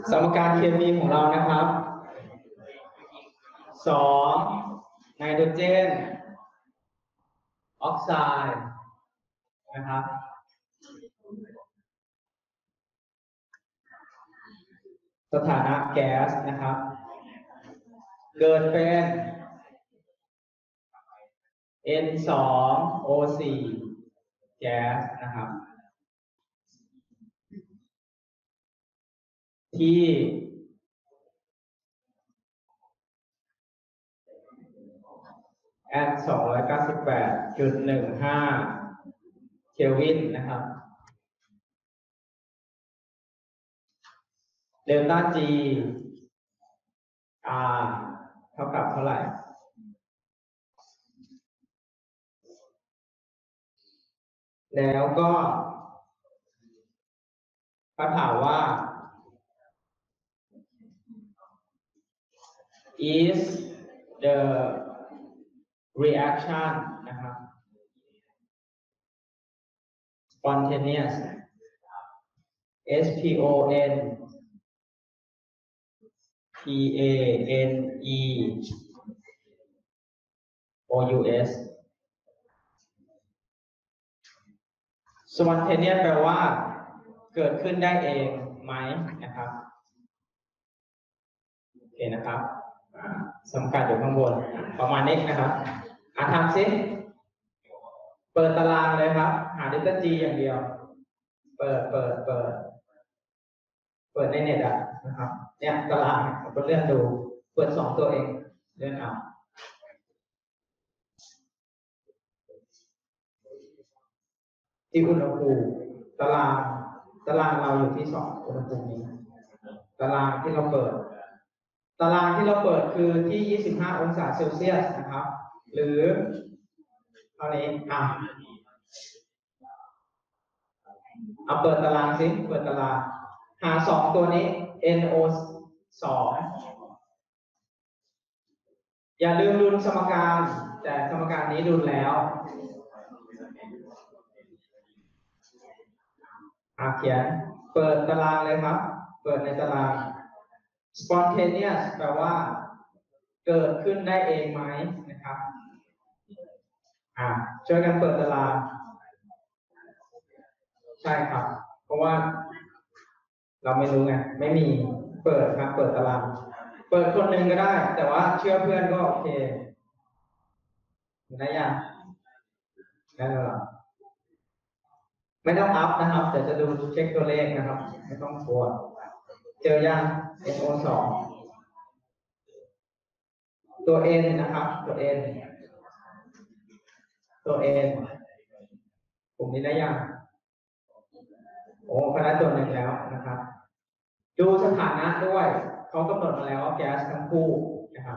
สมการเคมีของเรานะครับ2ไนโตรเจนออกไซด์นะครับสถานะแก๊สนะครับเกิดเป็น N2O4 แก๊สนะครับที่298.15 เคลวินนะครับเดลต้า G R เท่ากับเท่าไหร่แล้วก็เขาถามว่า is the reaction นะครับ spontaneous spontaneous spontaneous แปลว่าเกิดขึ้นได้เองไหมนะครับโอเคนะครับสำคัญอยู่ข้างบนประมาณนี้นะครับทำซิเปิดตารางเลยครับหา delta G อย่างเดียวเปิดในเน็ตนะครับเนี่ยตารางก็เลื่อนดูเปิด2ตัวเองเลื่อนเอาที่อุณหภูมิตารางเราอยู่ที่2อุณหภูมินี้ตารางที่เราเปิดคือที่25องศาเซลเซียสนะครับหรือเท่านี้เอาเปิดตารางสิเปิดตารางหา2ตัวนี้ NO2 อย่าลืมดุลสมการแต่สมการนี้ดุลแล้วเขียนเปิดตารางเลยครับเปิดในตาราง spontaneous แปลว่าเกิดขึ้นได้เองไหมนะครับช่วยกันเปิดตารางใช่ครับเพราะว่าเราไม่รู้ไงไม่มีเปิดครับเปิดตารางเปิดคนหนึ่งก็ได้แต่ว่าเชื่อเพื่อนก็โอเคได้ยังได้แล้วหรอไม่ต้องอัพนะครับเดี๋ยวจะดูเช็คตัวเลขนะครับไม่ต้องกลัวเจอยัง NO2 ตัว N นะครับตัว N กลุ่มนี้ได้ยังโอ้คณะจดหนึ่งแล้วนะครับดูสถานะด้วยเขากำหนดมาแล้วว่าแก๊สทั้งคู่นะครับ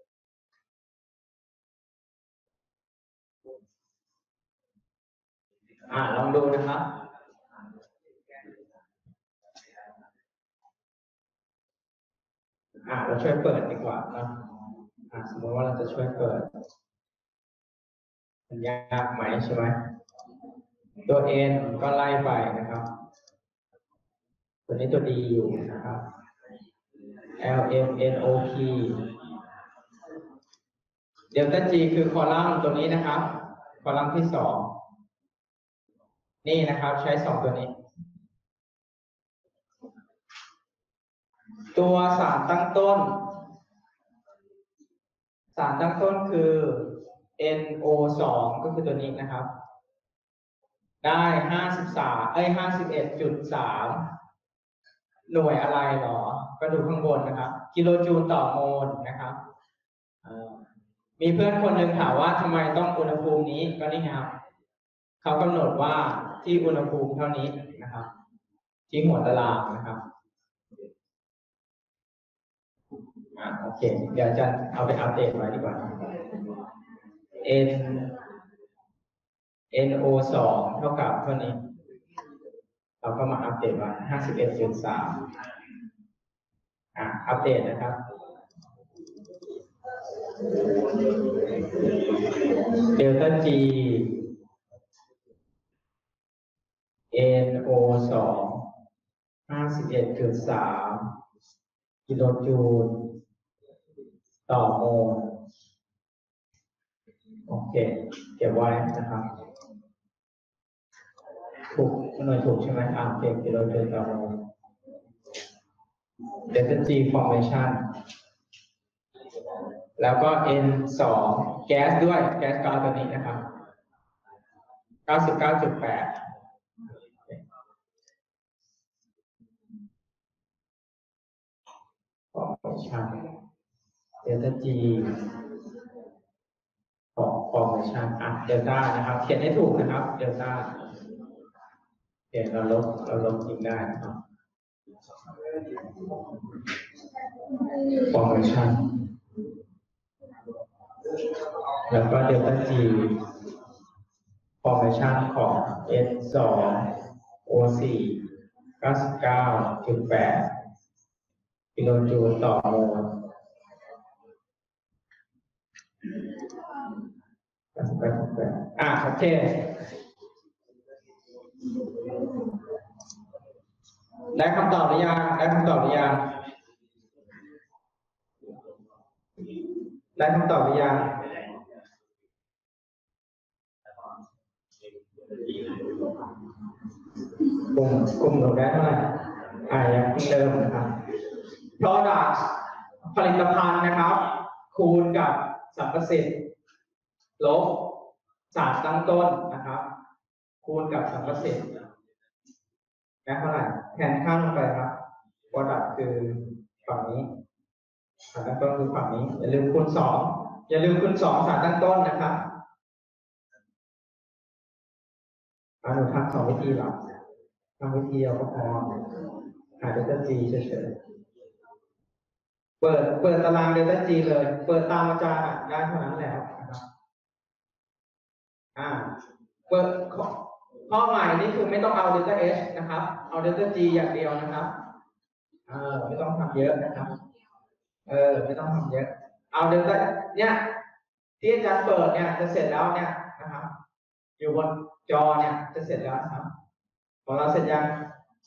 ลองดูนะครับเราช่วยเปิดดีกว่านะสมมติว่าเราจะช่วยเปิดมันยากไหมใช่ไหมตัว N ก็ไล่ไปนะครับตัวนี้ตัว D อยู่นะครับ LMNOP เดลต้า G คือคอลัมน์ตัวนี้นะครับคอลัมน์ที่2นี่นะครับใช้2ตัวนี้ตัวสารตั้งต้นคือ NO2 ก็คือตัวนี้นะครับได้51.3 หน่วยอะไรหรอก็ดูข้างบนนะครับกิโลจูลต่อโมลนะครับมีเพื่อนคนหนึ่งถามว่าทำไมต้องอุณหภูมินี้ก็นี่ครับเขากำหนดว่าที่อุณหภูมิเท่านี้นะครับที่หัวตารางนะครับโอเคเดี๋ยวจะเอาไปอัปเดตไว้ดีกว่า NO2 เท่ากับเท่านี้เราก็มาอัปเดตไว้ 51.3 อัปเดตนะครับเดลต้า G NO2 51.3 กิโลจูลต่อโมลโอเคเก็บไว้นะครับถูกหน่วยถูกใช่ไหมโอเคกิโลจูลต่อโมลเดลต้า G formation แล้วก็ N2 แก๊สด้วยแก๊สกาวตัวนี้นะครับ 99.8 formation เดลต้า G formation เดลต้านะครับเขียนให้ถูกนะครับเดลต้าเขียนเราลบทิ้งได้นะครับ formation แล้วก็เดลต้า G formation ของ N2 O4 99.8 กิโลจูลต่อโมลโอเคได้คำตอบหรือยังได้คำตอบหรือยังได้คำตอบหรือยังกลุ่มหนูได้เท่าไหร่ยังเดิมนะครับ product ผลิตภัณฑ์นะครับคูณกับสรรพสิ่งลบสารตั้งต้นนะครับคูณกับสรรพสิ่งได้เท่าไหร่แทนค่าลงไปครับ product คือฝั่งนี้สารตั้งต้นคือฝั่งนี้อย่าลืมคูณ2อย่าลืมคูณ2สารตั้งต้นนะครับหนูทำ2 วิธีหรอทำวิธีเดียวก็พอหาเดลต้า G เฉยๆเปิดตารางเดลต้า G เลยเปิดตามอาจารย์ได้เท่านั้นแล้วนะครับเปิดข้อใหม่นี่คือไม่ต้องเอาเดลต้า H นะครับเอาเดลต้า G อย่างเดียวนะครับไม่ต้องทำเยอะนะครับไม่ต้องทำเยอะเอาเดลต้าเนี่ยที่อาจารย์เปิดเนี่ยจะเสร็จแล้วเนี่ยนะครับอยู่บนจอเนี่ยจะเสร็จแล้วครับของเราเสร็จยัง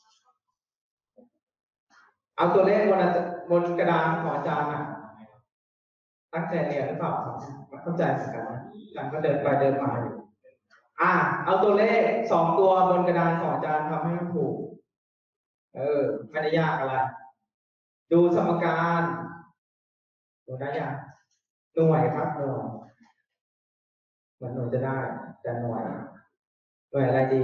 เอาตัวเลขบนกระดานของอาจารย์ตั้งใจเรียนหรือเปล่ามันเข้าใจเหมือนกันนะอาจารย์ก็เดินไปเดินมาอยู่เอาตัวเลข2 ตัวบนกระดานของอาจารย์ทำให้มันถูกไม่ได้ยากอะไรดูสมการดูได้ยังหน่วยครับหน่วยเหมือนหน่วยจะได้แต่หน่วยอะไรดี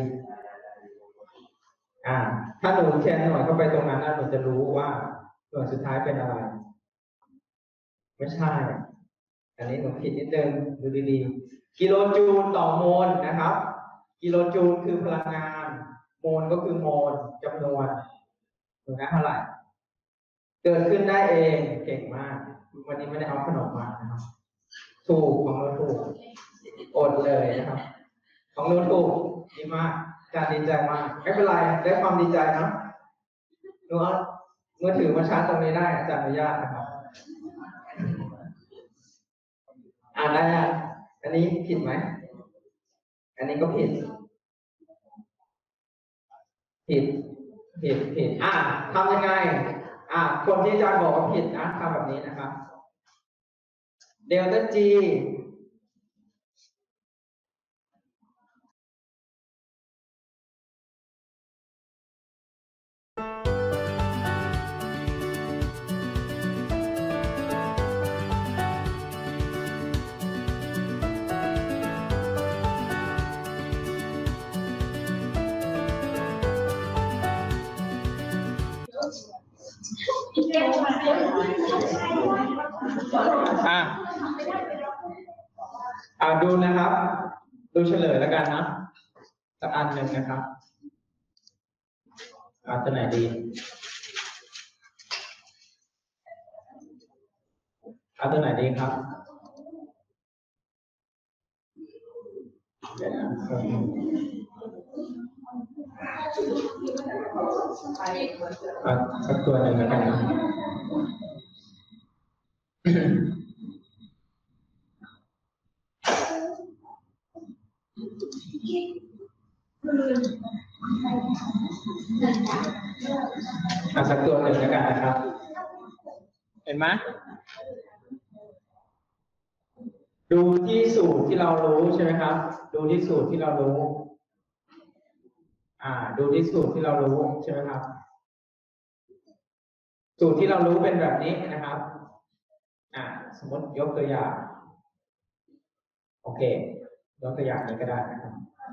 ถ้าหนูแทนหน่วยเข้าไปตรงนั้นหนูจะรู้ว่าหน่วยสุดท้ายเป็นอะไรไม่ใช่อันนี้หนูผิดนิดนึงดูดีๆกิโลจูลต่อโมลนะครับกิโลจูลคือพลังงานโมลก็คือโมลจำนวนหนูได้เท่าไหร่เกิดขึ้นได้เองเก่งมากวันนี้ไม่ได้เอาขนมมานะครับถูกของเราถูกอดเลยนะครับของเราถูกดีมากการดีใจมากไม่เป็นไรได้ความดีใจนะหนูเอามือถือมาชาร์จตรงนี้ได้อาจารย์อนุญาตนะครับได้อันนี้ผิดไหมอันนี้ก็ผิดทำยังไงคนที่อาจารย์บอกว่าผิดนะทำแบบนี้นะครับเดลต้า Gดูนะครับดูเฉลยแล้วกันนะสักอันหนึ่งนะครับตัวไหนดีตัวไหนดีครับสักตัวหนึ่งแล้วกันนะสักตัวหนึ่งแล้วกันนะครับเห็นไหมดูที่สูตรที่เรารู้ใช่ไหมครับดูที่สูตรที่เรารู้ดูที่สูตรที่เรารู้ใช่ไหมครับสูตรที่เรารู้เป็นแบบนี้นะครับสมมติยกตัวอย่างโอเคยกตัวอย่างนี้ก็ได้นะครับ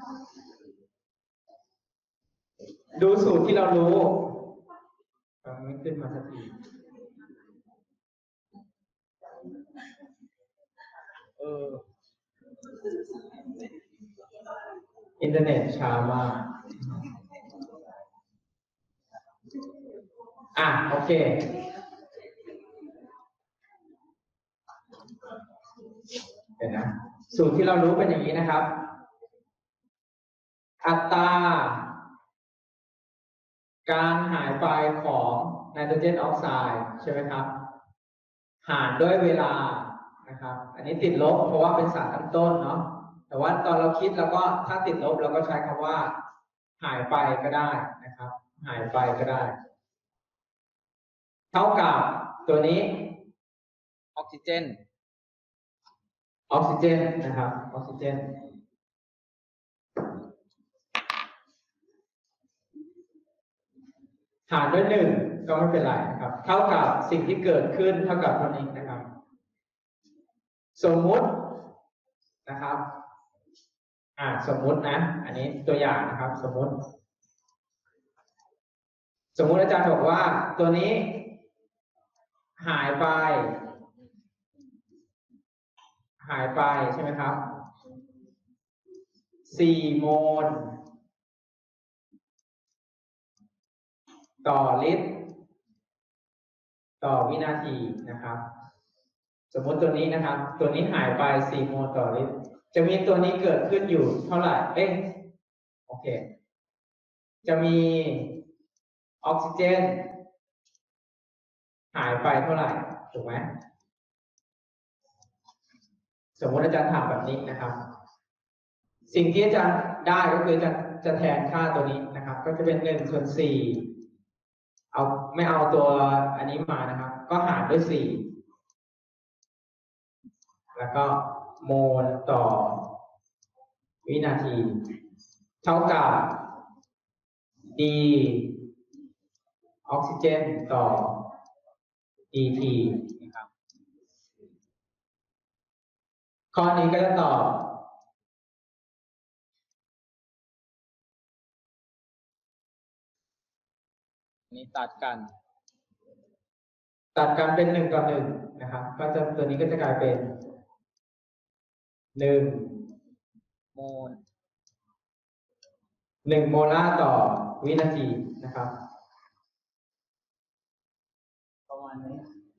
ดูสูตรที่เรารู้มันไม่ขึ้นมาสักทีอินเทอร์เน็ตช้ามากโอเคเดี๋ยวนะสูตรที่เรารู้เป็นอย่างนี้นะครับอัตราการหายไปของไนโตรเจนออกไซด์ใช่ไหมครับหารด้วยเวลานะครับอันนี้ติดลบเพราะว่าเป็นสารตั้งต้นเนาะแต่ว่าตอนเราคิดแล้วก็ถ้าติดลบเราก็ใช้คำว่าหายไปก็ได้นะครับหายไปก็ได้เท่ากับตัวนี้ออกซิเจนนะครับออกซิเจนหารด้วย1ก็ไม่เป็นไรนะครับเท่ากับสิ่งที่เกิดขึ้นเท่ากับตัวนี้นะครับสมมุตินะครับสมมุตินะอันนี้ตัวอย่างนะครับสมมุติอาจารย์บอกว่าตัวนี้หายไปใช่ไหมครับ4 โมลต่อลิตรต่อวินาทีนะครับสมมติตัวนี้นะครับตัวนี้หายไป4 โมลต่อลิตรจะมีตัวนี้เกิดขึ้นอยู่เท่าไหร่โอเคจะมีออกซิเจนหายไปเท่าไหร่ถูกไหมสมมติอาจารย์ถามแบบนี้นะครับสิ่งที่อาจารย์ได้ก็คือจะแทนค่าตัวนี้นะครับก็จะเป็น1/4ไม่เอาตัวอันนี้มานะครับก็หารด้วย4แล้วก็โมลต่อวินาทีเท่ากับ d ออกซิเจนต่อ dt นะครับข้อนี้ก็จะตอบนี้ตัดกันเป็น1/1นะครับก็จะตัวนี้ก็จะกลายเป็น1 โมล1 โมลาร์ต่อวินาทีนะครับประมาณนี้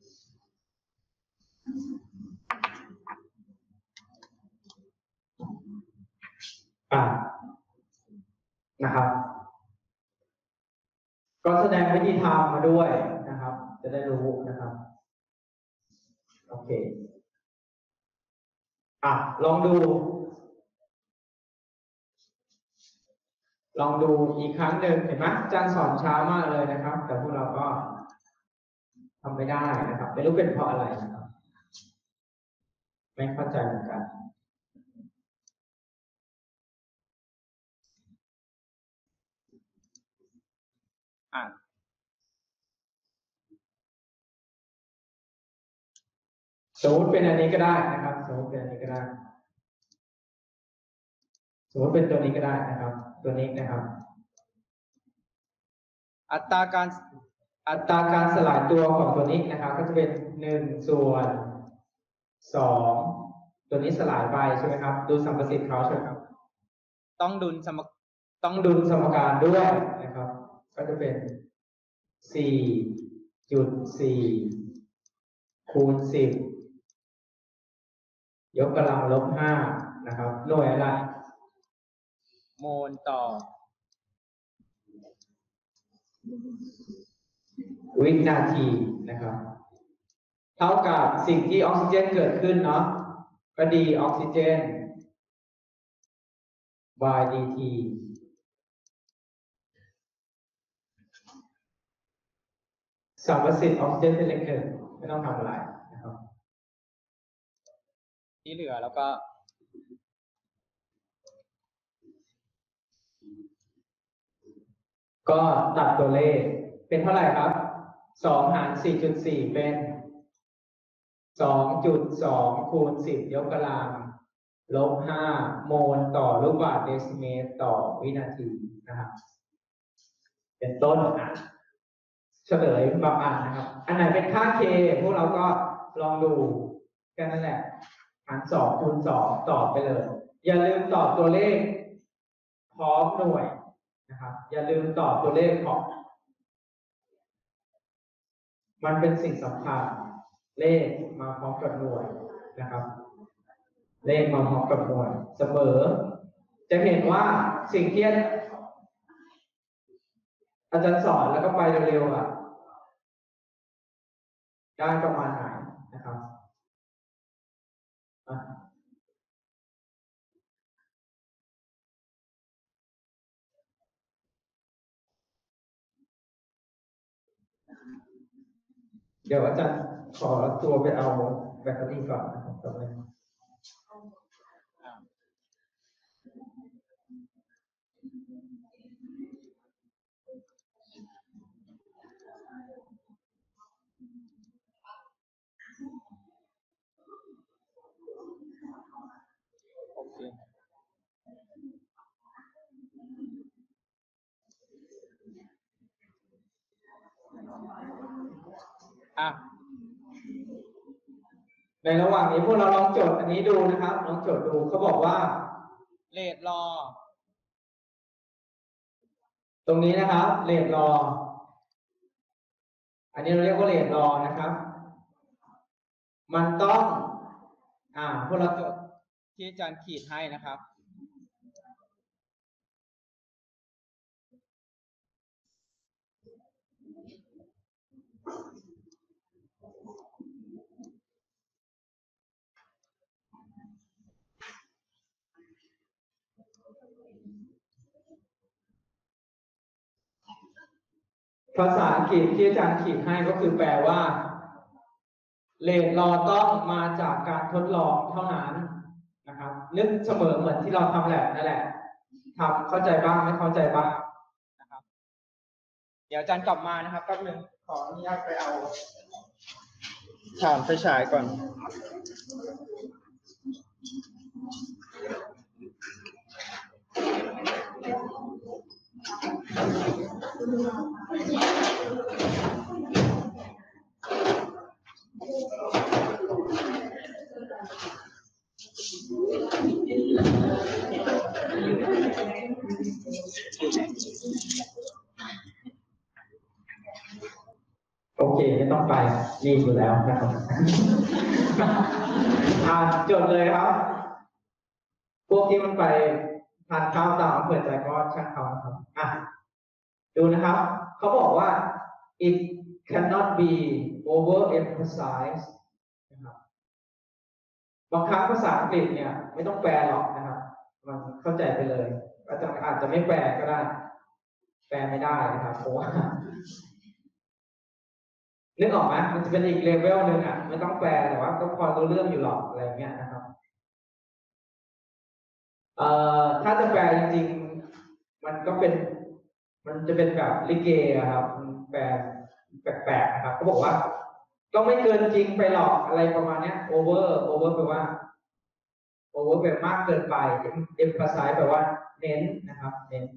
นะครับก็แสดงวิธีทำมาด้วยนะครับจะได้รู้นะครับโอเคลองดูอีกครั้งหนึ่งเห็นไหมอาจารย์สอนช้ามากเลยนะครับแต่พวกเราก็ทำไม่ได้นะครับไม่รู้เป็นเพราะอะไรนะครับไม่เข้าใจเหมือนกันสมมติเป็นอันนี้ก็ได้นะครับสมมติเป็นอันนี้ก็ได้สมมติเป็นตัวนี้ก็ได้นะครับตัวนี้นะครับอัตราการสลายตัวของตัวนี้นะครับก็จะเป็น1/2ตัวนี้สลายไปใช่ไหมครับดูสัมประสิทธิ์เขาใช่ไหมครับต้องดุลสมการด้วยนะครับก็จะเป็น4.4 คูณ 10 ยกกำลัง-5นะครับหน่วยอะไรโมลต่อวินาทีนะครับเท่ากับสิ่งที่ออกซิเจนเกิดขึ้นเนาะก็ดีออกซิเจน by dt สัมประสิทธิ์ออกซิเจนเป็นเลข1 ไม่ต้องทำอะไรนะครับที่เหลือแล้วก็ก็ตัดตัวเลขเป็นเท่าไหร่ครับ2 หาร 4.4 เป็น 2.2 คูณ 10 ยกกำลังลบ 5 โมลต่อลูกบาศก์เดซิเมตรต่อวินาทีนะครับเป็นต้นเฉลยบางอันนะครับอันไหนเป็นค่า K พวกเราก็ลองดูแค่นั้นแหละหาร2คูณ2ตอบไปเลยอย่าลืมตอบตัวเลขพร้อมหน่วยนะครับอย่าลืมตอบตัวเลขของมันเป็นสิ่งสำคัญเลขมาพร้อมกับหน่วยนะครับเลขมาพร้อมกับหน่วยเสมอจะเห็นว่าสิ่งที่อาจารย์สอนแล้วก็ไปเร็วๆได้ประมาณไหนนะครับเดี๋ยวอาจารย์ขอตัวไปเอาแบตเตอรี่ก่อนนะครับตรงนี้โอเคในระหว่างนี้พวกเราลองโจทย์อันนี้ดูนะครับลองโจทย์ดูเขาบอกว่าเรทรอตรงนี้นะครับเรทรออันนี้เราเรียกว่าเรทรอนะครับมันต้องพวกเราจดที่อาจารย์ขีดให้นะครับภาษาอังกฤษที่อาจารย์ขีดให้ก็คือแปลว่าเรทรอต้องมาจากการทดลองเท่านั้นนะครับนึกเสมอเหมือนที่เราทำแลบนั่นแหละทำเข้าใจบ้างไม่เข้าใจบ้างนะครับเดี๋ยวอาจารย์กลับมานะครับแป๊บนึงขออนุญาตไปเอาถ่านไฟฉายก่อนโอเคไม่ต้องไปรีบอยู่แล้วนะครับจดเลยครับพวกที่มันไปทานข้าวตามอำเภอใจก็ช่างเขานะครับดูนะครับเขาบอกว่า it cannot be overemphasized นะครับบางครั้งภาษาอังกฤษเนี่ยไม่ต้องแปลหรอกนะครับมันเข้าใจไปเลยอาจจะไม่แปลก็ได้แปลไม่ได้นะครับเพราะว่านึกออกไหมมันจะเป็นอีกเลเวลหนึ่งไม่ต้องแปลแต่ว่าก็พอรู้เรื่องอยู่หรอกอะไรเงี้ยนะครับถ้าจะแปลจริงๆมันก็เป็นมันจะเป็นแบบลิเกครับแปลแปลกๆนะครับเขาบอกว่าก็ไม่เกินจริงไปหรอกอะไรประมาณนี้โอเวอร์แปลว่าโอเวอร์แบบมากเกินไปemphasize แปลว่าเน้นนะครับเน้น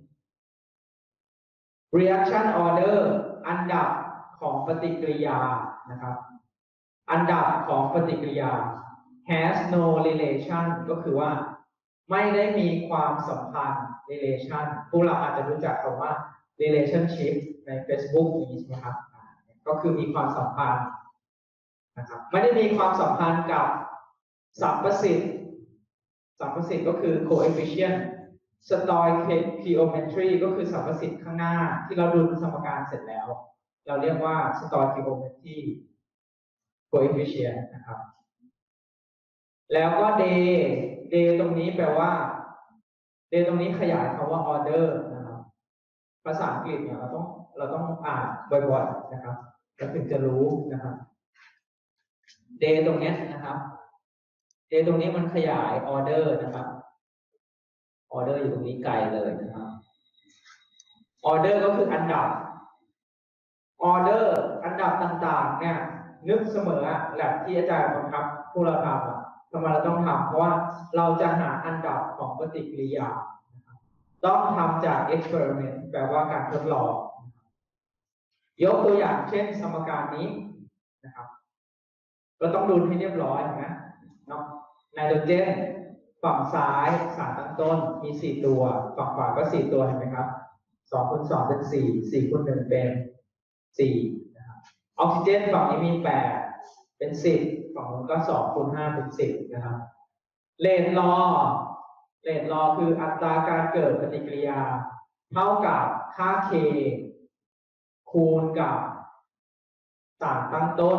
reaction order อันดับของปฏิกิริยานะครับอันดับของปฏิกิริยา has no relation ก็คือว่าไม่ได้มีความสัมพันธ์ relation พวกเราอาจจะรู้จักคำว่า relationship ใน Facebook อย่างนี้ใช่ไหมครับก็คือมีความสัมพันธ์นะครับไม่ได้มีความสัมพันธ์กับสัมประสิทธิ์ก็คือ coefficient stoichiometry ก็คือสัมประสิทธิ์ข้างหน้าที่เราดูสมการเสร็จแล้วเราเรียกว่า stoichiometry coefficient นะครับแล้วก็ day ตรงนี้แปลว่า day ตรงนี้ขยายคำว่า order นะครับภาษาอังกฤษเนี่ยเราต้องอ่านบ่อยๆนะครับเราถึงจะรู้นะครับ day ตรงนี้นะครับ day ตรงนี้มันขยาย order นะครับ order อยู่ตรงนี้ไกลเลยนะครับ order ก็คืออันดับ order อันดับต่างๆเนี่ยนึกเสมอแหละที่อาจารย์บังคับพวกเราทำทำไมเราต้องทำเพราะว่าเราจะหาอันดับของปฏิกิริยาต้องทำจาก experiment แปลว่าการทดลองยกตัวอย่างเช่นสมการนี้นะครับก็ต้องดูให้เรียบร้อยนะไนโตรเจนฝั่งซ้ายสารตั้งต้นมี4ตัวฝั่งขวาก็4ตัวเห็นไหมครับ2 คูณ 2เป็น4 4 คูณ 1เป็น4นะครับออกซิเจนฝั่งนี้มี8เป็น10ฝั่งนู้นก็2 คูณ 5เป็น10นะครับเรทลอคืออัตราการเกิดปฏิกิริยาเท่ากับค่า K คูณกับสารตั้งต้น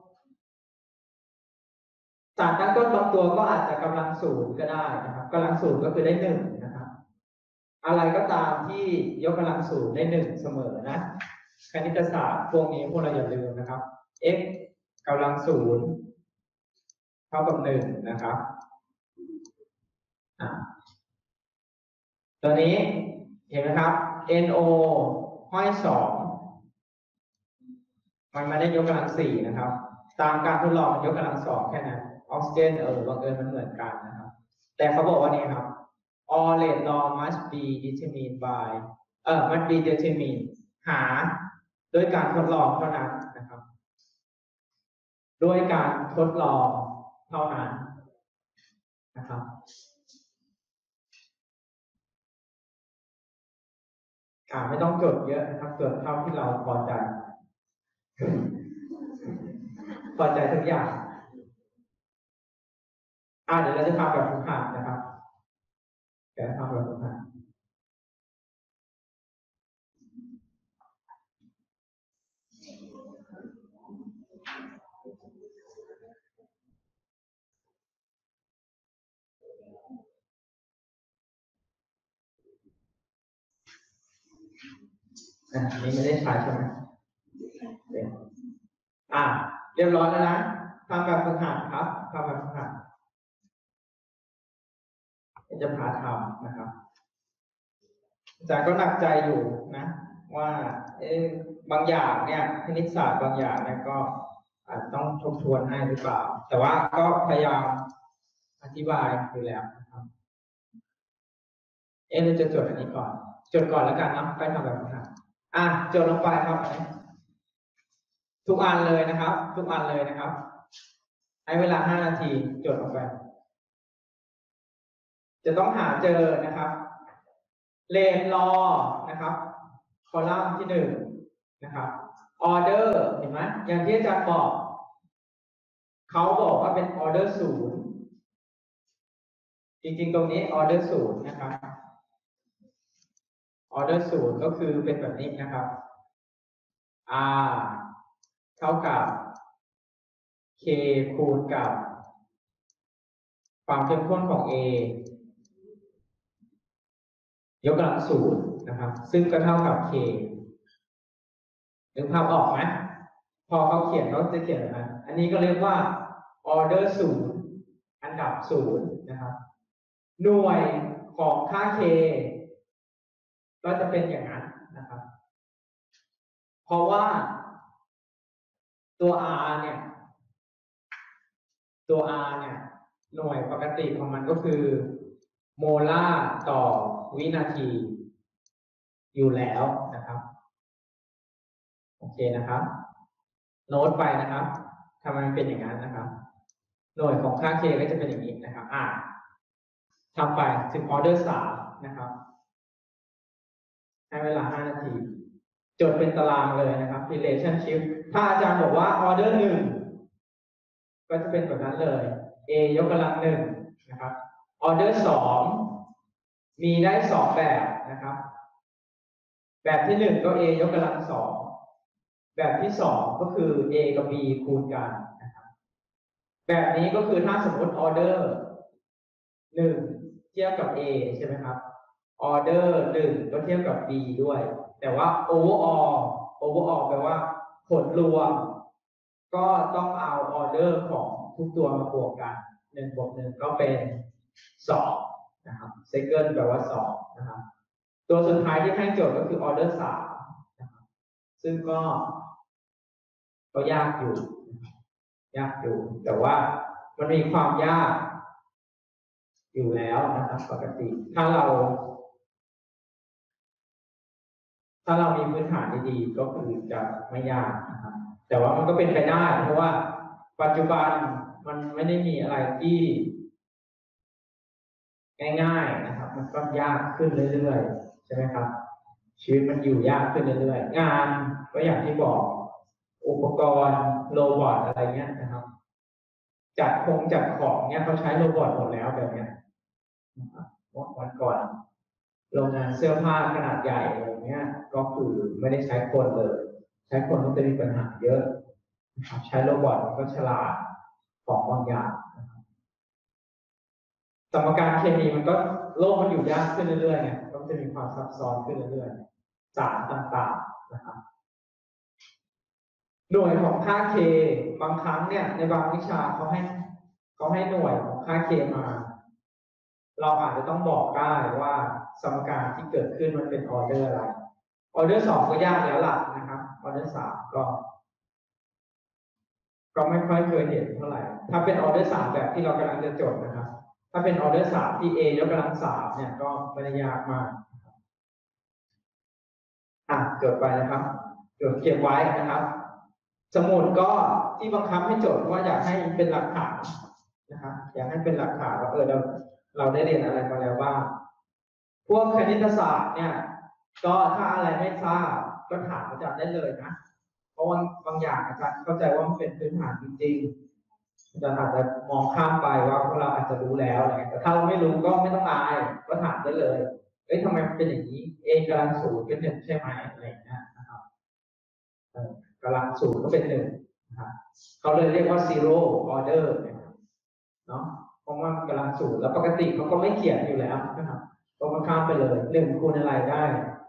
สารตั้งต้นบางตัวก็อาจจะกำลังศูนย์ก็ได้นะครับกำลังศูนย์ก็คือได้1นะครับอะไรก็ตามที่ยกกำลังศูนย์ได้1เสมอนะคณิตศาสตร์พวกนี้พวกเราอย่าลืมนะครับ x กำลังศูนย์เท่ากับ1นะครับตัวนี้เห็นไหมครับ NO ห้อย2มันไม่ได้ยกกำลัง4นะครับตามการทดลองมันยกกำลัง2แค่นั้นออกซิเจนบังเอิญมันเหมือนกันนะครับแต่เขาบอกว่านี่ครับ all rate law must be determined by must be determined หาด้วยการทดลองเท่านั้นนะครับด้วยการทดลองเท่านั้นนะครับไม่ต้องจดเยอะนะครับจดเท่าที่เราพอใจทุกอย่างเดี๋ยวเราจะทำแบบฝึกหัดนะครับเดี๋ยวทำแบบฝึกหัดนี่ไม่ได้ใช้ใช่ไหมเรียบร้อยแล้วนะทำแบบฝึกหัดครับทำแบบฝึกหัดจะพาทำนะครับอาจารย์ก็หนักใจอยู่นะว่าบางอย่างเนี่ยคณิตศาสตร์บางอย่างเนี่ยก็อาจต้องทบทวนให้หรือเปล่าแต่ว่าก็พยายามอธิบายอยู่แล้วนะครับเราจะจดอันนี้ก่อนจดก่อนแล้วกันนะไปทำแบบฝึกหัดจดลงไปครับทุกอันเลยนะครับทุกอันเลยนะครับให้เวลา5 นาทีจดลงไปจะต้องหาเจอนะครับเรทลอนะครับคอลัมน์ที่1นะครับออเดอร์เห็นไหมอย่างที่อาจารย์บอกเขาบอกว่าเป็นออเดอร์0จริงๆตรงนี้ออเดอร์0นะครับออเดอร์0ก็คือเป็นแบบนี้นะครับ R เท่ากับ K คูณกับความเข้มข้นของ A ยกกำลัง0นะครับซึ่งก็เท่ากับ K นึกภาพออกไหมพอเขาเขียนเขาจะเขียนแบบนั้นอันนี้ก็เรียกว่า order 0อันดับ0นะครับหน่วยของค่า K ก็จะเป็นอย่างนั้นนะครับเพราะว่าตัว R เนี่ยหน่วยปกติของมันก็คือโมลาร์ต่อวินาทีอยู่แล้วนะครับโอเคนะครับโน้ตไปนะครับทำไมมันเป็นอย่างนั้นนะครับหน่วยของค่า K ก็จะเป็นอย่างนี้นะครับทำไปถึงออเดอร์3นะครับให้เวลา5 นาทีจดเป็นตารางเลยนะครับ relationship ถ้าอาจารย์บอกว่าออเดอร์1ก็จะเป็นแบบนั้นเลย A ยกกำลัง1นะครับออเดอร์2มีได้2แบบนะครับแบบที่1ก็ A ยกกำลัง2แบบที่2ก็คือ A กับ B คูณกันนะครับแบบนี้ก็คือถ้าสมมติออเดอร์1เทียบกับ A ใช่ไหมครับออเดอร์1ก็เทียบกับ B ด้วยแต่ว่า overall แปลว่าผลรวมก็ต้องเอาออเดอร์ของทุกตัวมาบวกกัน1 บวก 1ก็เป็น2นะครับ second แปลว่า2นะครับตัวสุดท้ายที่ให้โจทย์ก็คือออเดอร์3นะครับซึ่งก็ยากอยู่แต่ว่ามันมีความยากอยู่แล้วนะครับปกติถ้าเรามีพื้นฐานดีๆก็คือจะไม่ยากนะครับแต่ว่ามันก็เป็นไปได้เพราะว่าปัจจุบันมันไม่ได้มีอะไรที่ง่ายๆนะครับมันก็ยากขึ้นเรื่อยๆใช่ไหมครับชีวิตมันอยู่ยากขึ้นเรื่อยๆงานก็อย่างที่บอกอุปกรณ์โรบอทอะไรเงี้ยนะครับจัดของเนี่ยเขาใช้โรบอทหมดแล้วแบบเนี้ยนะครับวันก่อนโรงงานเสื้อผ้าขนาดใหญ่อะไรเงี้ยก็คือไม่ได้ใช้คนเลยใช้คนมันจะมีปัญหาเยอะนะครับใช้โรบอทมันก็ฉลาดของบางอย่างนะครับสมการเคมีมันก็โลกมันอยู่ยากขึ้นเรื่อยๆไงก็จะมีความซับซ้อนขึ้นเรื่อยๆสารต่างๆนะครับหน่วยของค่า K บางครั้งเนี่ยในบางวิชาเขาให้หน่วยของค่า K มาเราอาจจะต้องบอกได้ว่าสมการที่เกิดขึ้นมันเป็นออเดอร์อะไรออเดอร์2ก็ยากแล้วล่ะนะครับออเดอร์3ก็ไม่ค่อยเคยเห็นเท่าไหร่ถ้าเป็นออเดอร์3แบบที่เรากำลังจะจดนะครับถ้าเป็นออเดอร์3ที่ a ยกกำลัง3เนี่ยก็ไม่ได้ยากมากจดไปนะครับจดเก็บไว้นะครับสมุดก็ที่บังคับให้จดว่าอยากให้เป็นหลักฐานนะครับอยากให้เป็นหลักฐานว่าเราได้เรียนอะไรมาแล้วบ้างพวกคณิตศาสตร์เนี่ยก็ถ้าอะไรไม่ทราบก็ถามอาจารย์ได้เลยนะเพราะว่าบางอย่างอาจารย์เข้าใจว่ามันเป็นพื้นฐานจริงๆอาจารย์อาจจะมองข้ามไปว่าพวกเราอาจจะรู้แล้วอะไรแต่ถ้าเราไม่รู้ก็ไม่ต้องอายก็ถามได้เลยทำไมมันเป็นอย่างนี้กำลัง0เป็น1ใช่ไหมอะไรอย่างเงี้ยนะครับกำลัง0ก็เป็น1นะครับเขาเลยเรียกว่า zero order เนาะเพราะว่ากำลัง0แล้วปกติเขาก็ไม่เขียนอยู่แล้วนะครับก็มาข้ามไปเลย1คูณอะไรได้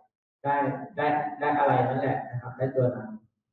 อะไรนั่นแหละนะครับได้ตัวนั้น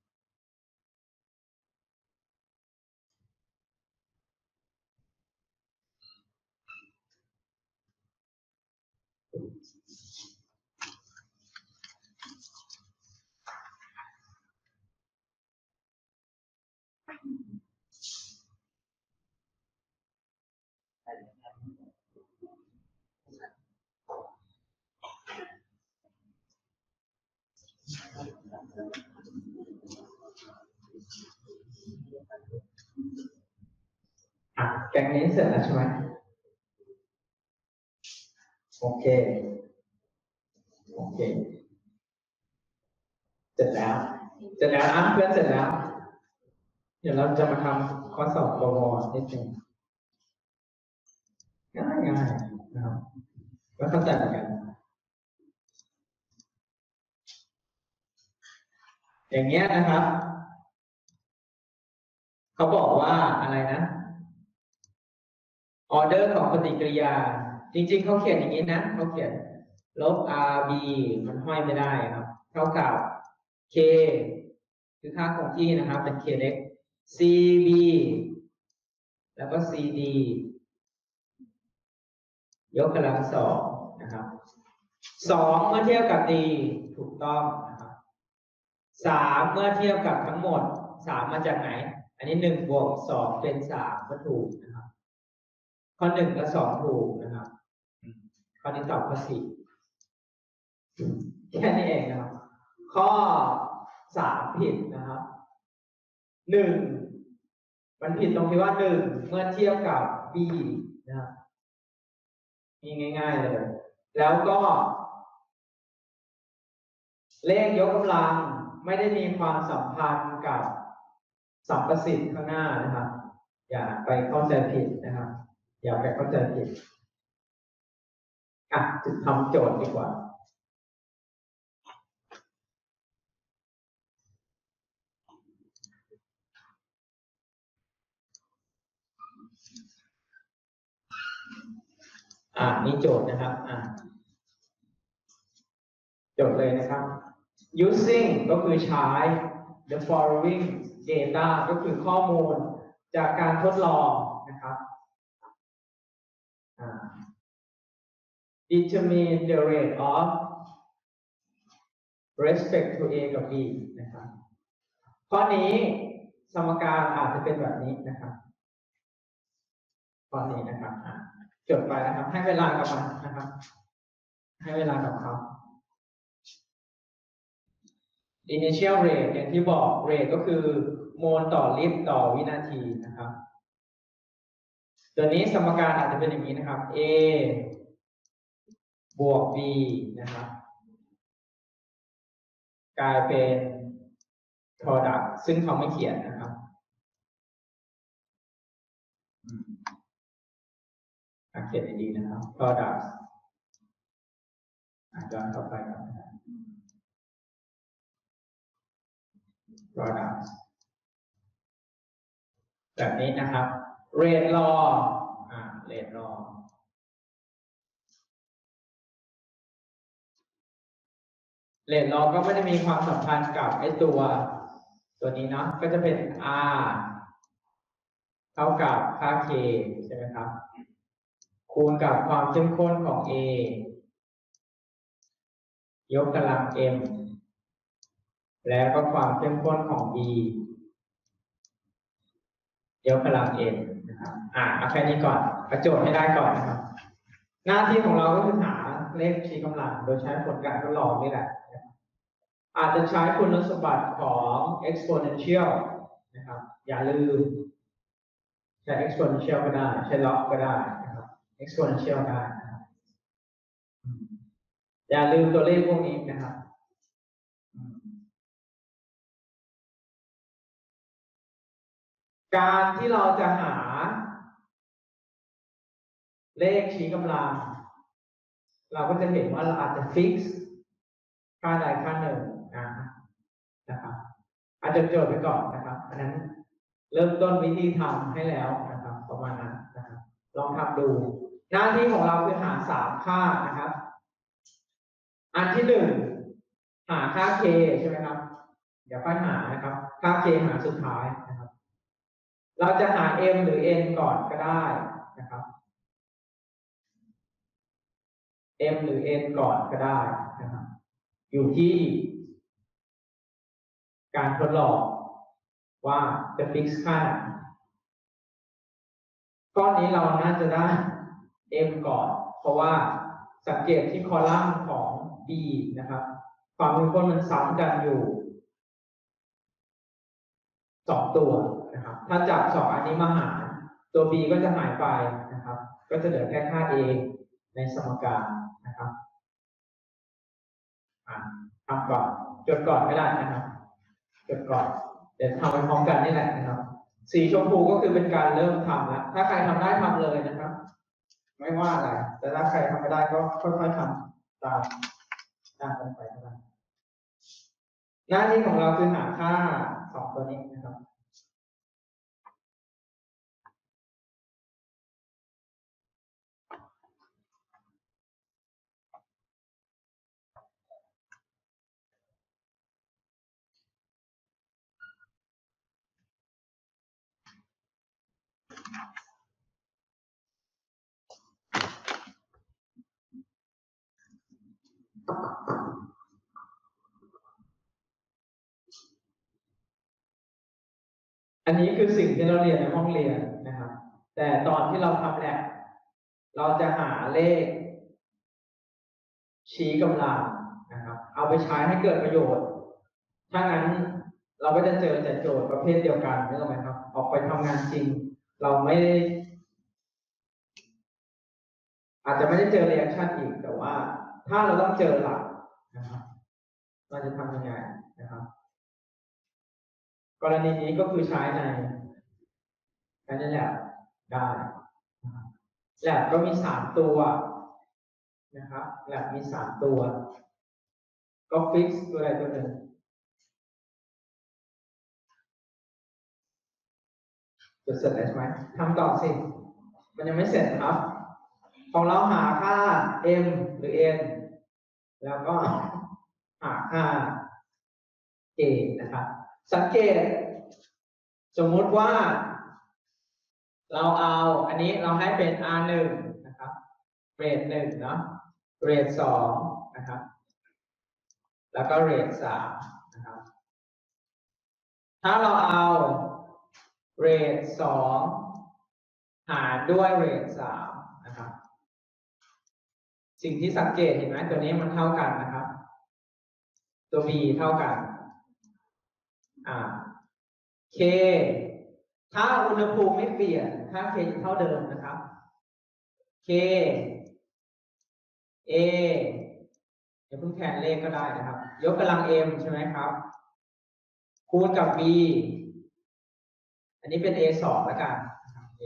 แกงนี้เสร็จแล้วใช่ไหมโอเคเสร็จแล้วเพื่อนเสร็จแล้วเดี๋ยวเราจะมาทำข้อสอบปวนิดนึงง่ายนะครับก็เข้าใจเหมือนกันอย่างเงี้ยนะครับเขาบอกว่าอะไรนะออเดอร์ของปฏิกิริยาจริงๆเขาเขียนอย่างนี้นะเขาเขียนลบ rb มันห้อยไม่ได้ครับเท่ากับ k คือค่าคงที่นะครับเป็น k เล็ก cb แล้วก็ cd ยกกำลัง2นะครับ2เมื่อเทียบกับ d ถูกต้องนะครับ3เมื่อเทียบกับทั้งหมด3มาจากไหนอันนี้1บวก2เป็น3ก็ถูกนะครับข้อ1กับ2ถูกนะครับข้อที่ตอบข้อ4แค่นี้เองนะครับข้อ3ผิดนะครับ1มันผิดตรงที่ว่า1เมื่อเทียบกับ b นะครับนี่ง่ายๆเลยแล้วก็เลขยกกำลังไม่ได้มีความสัมพันธ์กับสัมประสิทธิ์ข้างหน้านะครับอย่าไปเข้าใจผิดนะครับอย่าไปเข้าใจผิดจะทำโจทย์ดีกว่านี่โจทย์นะครับโจทย์เลยนะครับ using ก็คือใช้ the following data ก็คือข้อมูลจากการทดลองนะครับdetermine the rate of respect to a กับ b นะครับข้อนี้สมการอาจจะเป็นแบบนี้นะครับข้อนี้นะครับจดไปนะครับให้เวลากับมันนะครับให้เวลากับเขา initial rate อย่างที่บอก rate ก็คือโมลต่อลิตรต่อวินาทีนะครับตัวนี้สมการอาจจะเป็นอย่างนี้นะครับ a บวก b นะครับกลายเป็น product ซึ่งเขาไม่เขียนนะครับเขียนดีๆนะครับ product ย้อนกลับไปก่อนนะครับ product แบบนี้นะครับ rate law rate law rate law ก็ไม่ได้มีความสัมพันธ์กับไอ้ตัวนี้เนาะก็จะเป็น r เท่ากับค่า k ใช่ไหมครับคูณกับความเข้มข้นของ a ยกกำลัง m แล้วก็ความเข้มข้นของ b ยกกำลัง m นะครับเอาแค่นี้ก่อนประโจทย์ให้ได้ก่อนนะครับหน้าที่ของเราก็คือหาเลขชี้กำลังโดยใช้ผลการทดลองนี่แหละอาจจะใช้คุณสมบัติของ exponential นะครับอย่าลืมใช้ exponential ก็ได้ใช้ log ก็ได้นะครับ exponential ได้นะครับอย่าลืมตัวเลขพวกนี้นะครับการที่เราจะหาเลขชี้กำลังเราก็จะเห็นว่าเราอาจจะ fix ค่าใดค่าหนึ่งนะครับอาจจะโจทย์ไปก่อนนะครับอันนั้นเริ่มต้นวิธีทำให้แล้วนะครับประมาณนั้นนะครับลองทำดูหน้าที่ของเราคือหา3ค่านะครับอันที่1หาค่า k ใช่ไหมครับเดี๋ยวค่อยหานะครับค่า k หาสุดท้ายนะครับเราจะหา m หรือ n ก่อนก็ได้นะครับ m หรือ n ก่อนก็ได้นะครับอยู่ที่การทดลองว่าจะฟิกซ์ค่าไหนก้อนนี้เราน่าจะได้ m ก่อนเพราะว่าสังเกตที่คอลัมน์ของ b นะครับความเข้มข้นมันซ้ำกันอยู่2ตัวนะครับถ้าจับ2อันนี้มาหารตัว b ก็จะหายไปนะครับก็จะเหลือแค่ค่า a ในสมการนะครับทำก่อนจดก่อนไม่ได้นะครับจดก่อนเดี๋ยวทำไปพร้อมกันนี่แหละนะครับสีชมพูก็คือเป็นการเริ่มทำแล้วถ้าใครทำได้ทำเลยนะครับไม่ว่าอะไรแต่ถ้าใครทำไม่ได้ก็ค่อยๆทำตามกันไปนะครับหน้าที่ของเราคือหาค่า2ตัวนี้นะครับอันนี้คือสิ่งที่เราเรียนในห้องเรียนนะครับแต่ตอนที่เราทำแลบเราจะหาเลขชี้กำลังนะครับเอาไปใช้ให้เกิดประโยชน์ถ้างั้นเราก็จะเจอแต่โจทย์ประเภทเดียวกันนี่หรอไหมครับออกไปทำงานจริงเราไม่ได้อาจจะไม่ได้เจอเรีแอคชั่นอีกแต่ว่าถ้าเราต้องเจอหลักนะครับเราจะทำยังไงนะครับกรณีนี้ก็คือใช้ในแลบได้แลบก็มี3ตัวนะครับแลบมี3ตัวก็ฟิกซ์ตัวใดตัวหนึ่งจะเสร็จแล้วใช่ไหมทำต่อสิมันยังไม่เสร็จครับของเราหาค่า m หรือ n แล้วก็หาค่า k นะครับสังเกตสมมุติว่าเราเอาอันนี้เราให้เป็น R1 นะครับเรท1เนาะเรท2นะครับแล้วก็เรท3นะครับถ้าเราเอาเรท2หารด้วยเรท3นะครับสิ่งที่สังเกตเห็นไหมตัวนี้มันเท่ากันนะครับตัว b เท่ากันk ถ้าอุณหภูมิไม่เปลี่ยนถ้า k เท่าเดิมนะครับ k a อย่าเพิ่งแทนเลขก็ได้นะครับยกกำลัง m ใช่ไหมครับคูณกับ b อันนี้เป็น a 2แล้วกัน a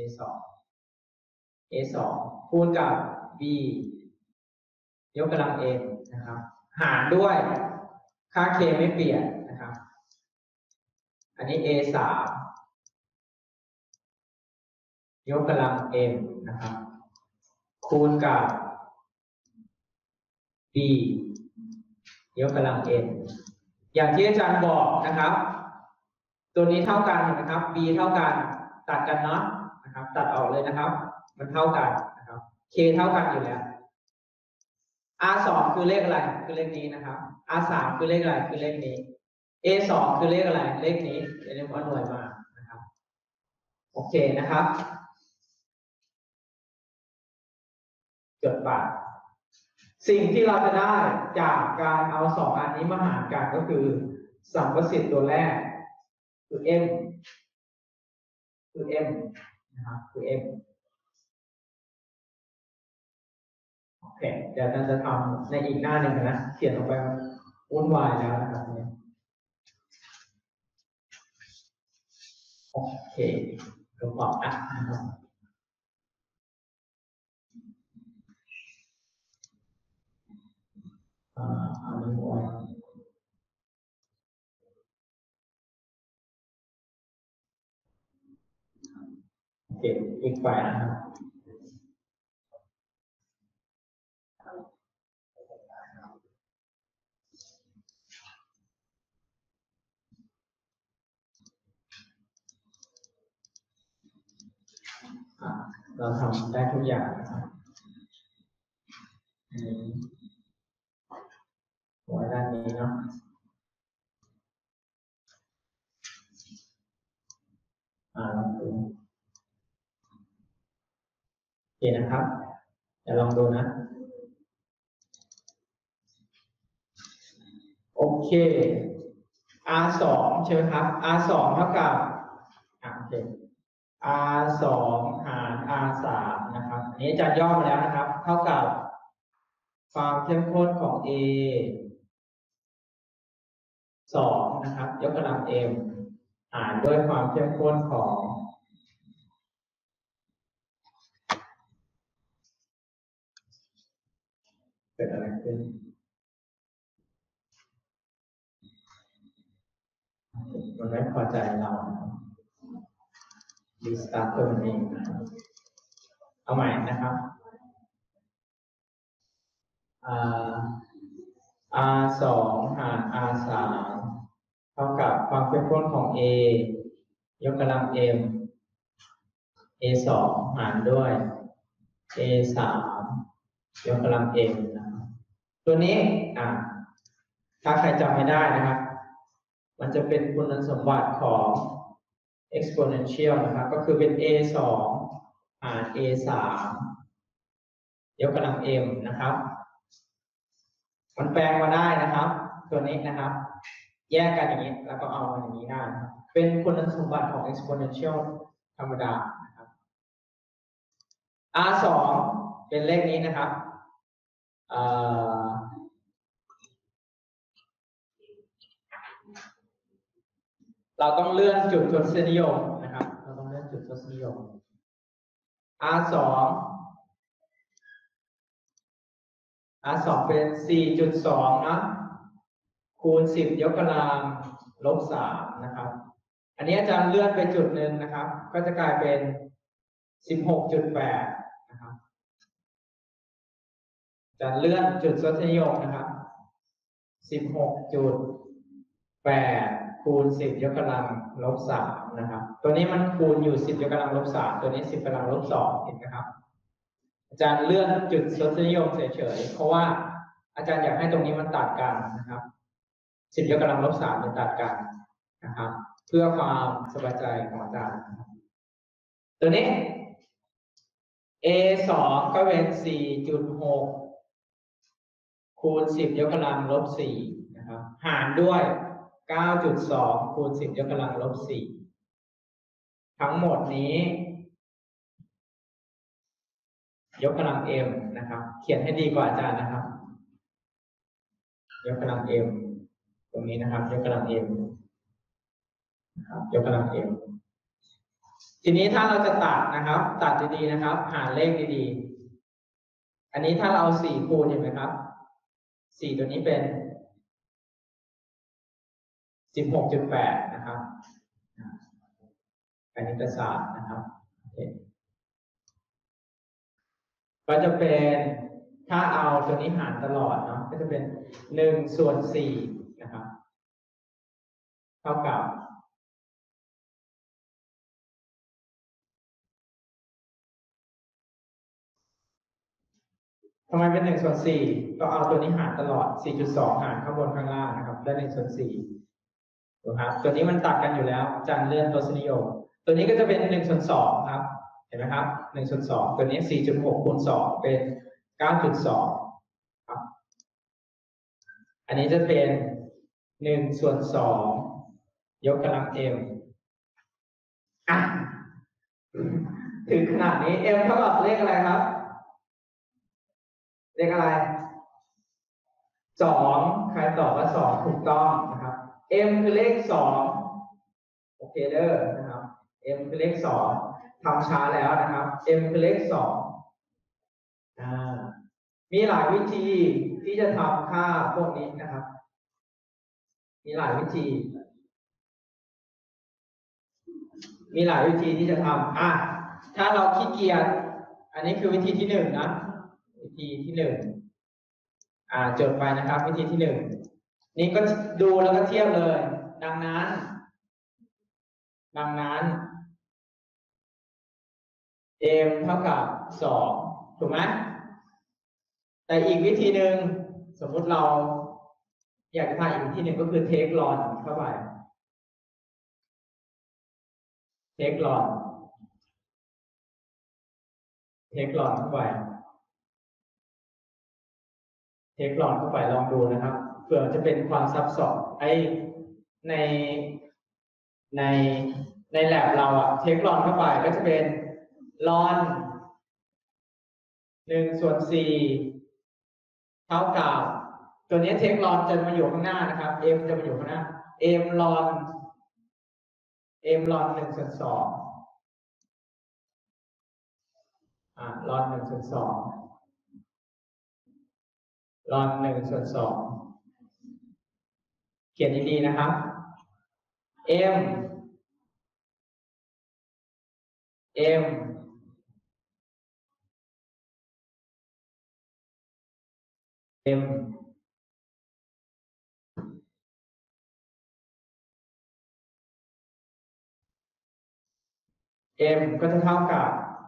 2 คูณกับ b ยกกำลัง m นะครับหารด้วยค่า k ไม่เปลี่ยนนะครับอันนี้ a 3ยกกำลัง m นะครับคูณกับ b ยกกำลัง n อย่างที่อาจารย์บอกนะครับตัวนี้เท่ากันนะครับ b เท่ากันตัดกันเนาะนะครับตัดออกเลยนะครับมันเท่ากันนะครับ k เท่ากันอยู่แล้ว r 2คือเลขอะไรคือเลขนี้นะครับ r 3คือเลขอะไรคือเลขนี้ a 2คือเลขอะไรเลขนี้อย่าลืมเอาหน่วยมานะครับโอเคนะครับจดบัตรสิ่งที่เราจะได้จากการเอา2อันนี้มาหารกันก็คือสัมประสิทธิ์ตัวแรกคือ m นะครับคือ m โอเคเดี๋ยวเราจะทำในอีกหน้าหนึ่งนะเขียนลงไปวุ่นวายแล้วนะครับเนี่ยโอเคก็ตอบนะครับอันนี้ไว้โอเคอีกฝ่ายนะครับเราทำได้ทุกอย่างนะครับไว้ด้านนี้เนาะลองดูโอเคนะครับเดี๋ยวลองดูนะโอเค R 2ใช่ไหมครับ R 2เท่ากับโอเค R 2หาร R 3นะครับอันนี้อาจารย์ย่อมาแล้วนะครับเท่ากับความเข้มข้นของ A 2นะครับยกกำลัง M หารด้วยความเข้มข้นของเกิดอะไรขึ้นมันไม่พอใจเรารีสตาร์ทตัวมันเองเอาใหม่นะครับ R 2หาร R 3เท่ากับความเข้มข้นของ A ยกกำลัง M A 2หารด้วย A 3ยกกำลัง M นะครับตัวนี้ถ้าใครจำไม่ได้นะครับมันจะเป็นคุณสมบัติของ exponential นะครับก็คือเป็น A 2หาร A 3ยกกำลัง M นะครับมันแปลงมาได้นะครับตัวนี้นะครับแยกกันอย่างนี้แล้วก็เอามาอย่างนี้ได้นะครับเป็นคุณสมบัติของ exponential ธรรมดานะครับ R 2เป็นเลขนี้นะครับเราต้องเลื่อนจุดทศนิยมนะครับเราต้องเลื่อนจุดทศนิยม R 2เป็น 4.2 นะคูณ 10 ยกกำลังลบ 3นะครับอันนี้อาจารย์เลื่อนไปจุดหนึ่งนะครับก็จะกลายเป็น 16.8 นะครับอาจารย์เลื่อนจุดทศนิยมนะครับ 16.8 คูณ10ยกกำลังลบ3นะครับตัวนี้มันคูณอยู่10ยกกำลังลบ3ตัวนี้10กำลังลบ2เห็นไหมครับอาจารย์เลื่อนจุดทศนิยมเฉยๆเพราะว่าอาจารย์อยากให้ตรงนี้มันตัดกันนะครับ10ยกกำลังลบ3มันตัดกันนะครับเพื่อความสบายใจของอาจารย์ตัวนี้ a 2ก็เป็น4.6คูณ10ยกกำลังลบ4นะครับหารด้วย9.2คูณ10ยกกำลังลบ4ทั้งหมดนี้ยกกำลัง m นะครับเขียนให้ดีกว่าอาจารย์นะครับยกกำลัง m ตรงนี้นะครับยกกำลัง m นะครับยกกำลัง m ทีนี้ถ้าเราจะตัดนะครับตัดดีๆนะครับหารเลขดีๆอันนี้ถ้าเราเอา4คูณเห็นไหมครับ4ตัวนี้เป็น16.8นะครับคณิตศาสตร์นะครับก็จะเป็นถ้าเอาตัวนี้หารตลอดเนาะก็จะเป็น1/4นะครับเท่ากับทำไมเป็น1/4ก็เอาตัวนี้หารตลอด 4.2 หารข้างบนข้างล่างนะครับได้1/4ถูกครับตัวนี้มันตัดกันอยู่แล้วอาจารย์เลื่อนทศนิยมตัวนี้ก็จะเป็น1/2ครับเห็นไหมครับ1/2ตัวนี้ 4.6 คูณ 2 เป็น 9.2 ครับอันนี้จะเป็น1/2ยกกำลัง m อ่ะถึงขนาดนี้ m เท่ากับเลขอะไรครับเลขอะไร2ใครตอบว่า2ถูกต้องนะครับ m คือเลข2โอเคเด้อนะครับ m คือเลข2ทำช้าแล้วนะครับ m คือเลข2มีหลายวิธีที่จะทำค่าพวกนี้นะครับมีหลายวิธีที่จะทำถ้าเราขี้เกียจอันนี้คือวิธีที่1นะวิธีที่1จดไปนะครับวิธีที่1นี่ก็ดูแล้วก็เทียบเลยดังนั้นm เท่ากับ2ถูกไหมแต่อีกวิธีหนึ่งสมมุติเราอยากจะทำอีกวิธีหนึ่งก็คือ take ln เข้าไป take ln เข้าไป take ln เข้าไปลองดูนะครับเผื่อจะเป็นความซับซ้อนในใน lab เราtake ln เข้าไปก็จะเป็น ln 1/4เท่ากับตัวนี้ take ln จะมาอยู่ข้างหน้านะครับ m จะมาอยู่ข้างหน้า m ln 1/2 ln 1/2ลอน1/2เขียนดีๆนะครับ mก็จะเท่ากับ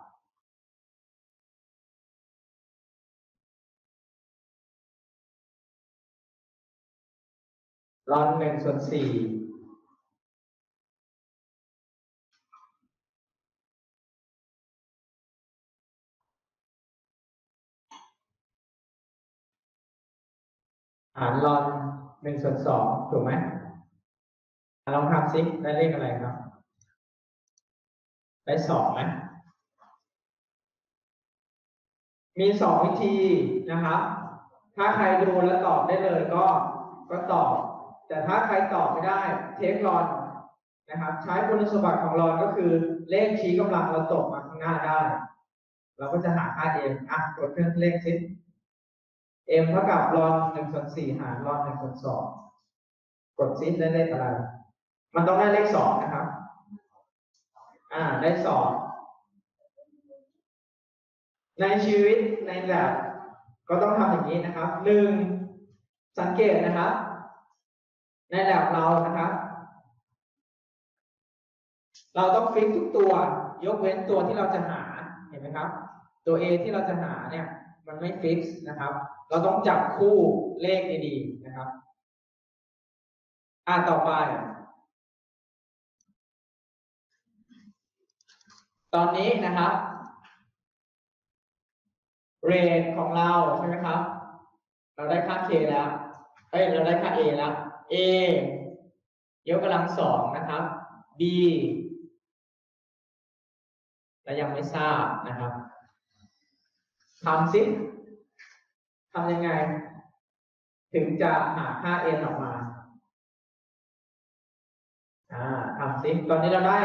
ลอน1/4หารลอน1/2ถูกไหมลองทำซิได้เลขอะไรครับได้2ไหมมี2วิธีนะครับถ้าใครดูแล้วตอบได้เลยก็ตอบแต่ถ้าใครตอบไม่ได้เทคลอนนะครับใช้คุณสมบัติของลอนก็คือเลขชี้กำลังเราตกมาข้างหน้าได้เราก็จะหาค่า m กดเครื่องเลขซิ m เท่ากับลอน1/4หารลอน1/2กดซิได้เลขอะไรมันต้องได้เลข2นะครับได้2ในชีวิตในแบบก็ต้องทำอย่างนี้นะครับ1สังเกตนะครับในแบบเรานะครับเราต้องฟิกทุกตัวยกเว้นตัวที่เราจะหาเห็นไหมครับตัว A ที่เราจะหาเนี่ยมันไม่ฟิกนะครับเราต้องจับคู่เลขดีๆนะครับต่อไปตอนนี้นะครับเรทของเราใช่ไหมครับเราได้ค่า k แล้วเราได้ค่า a แล้ว a ยกกำลังสองนะครับ b เรายังไม่ทราบนะครับทำซิทำยังไงถึงจะหาค่า n ออกมาทำซิตอนนี้เราได้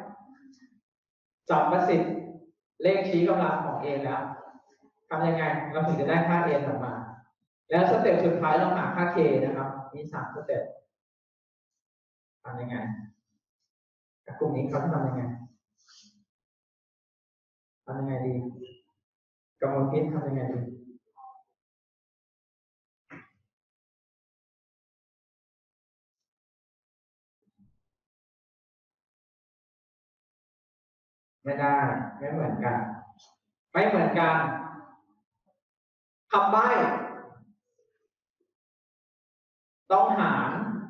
2 ประสิทธิ์เลขชี้กำลังของ a แล้วทำยังไงเราถึงจะได้ค่า n ออกมาแล้วสเต็ปสุดท้ายเราหาค่า k นะครับมี3 สเต็ปทำยังไงกลุ่มนี้เขาทำยังไงดีกำมลพิษทำยังไงดีไม่ได้ไม่เหมือนกันคำใบ้ต้องหาร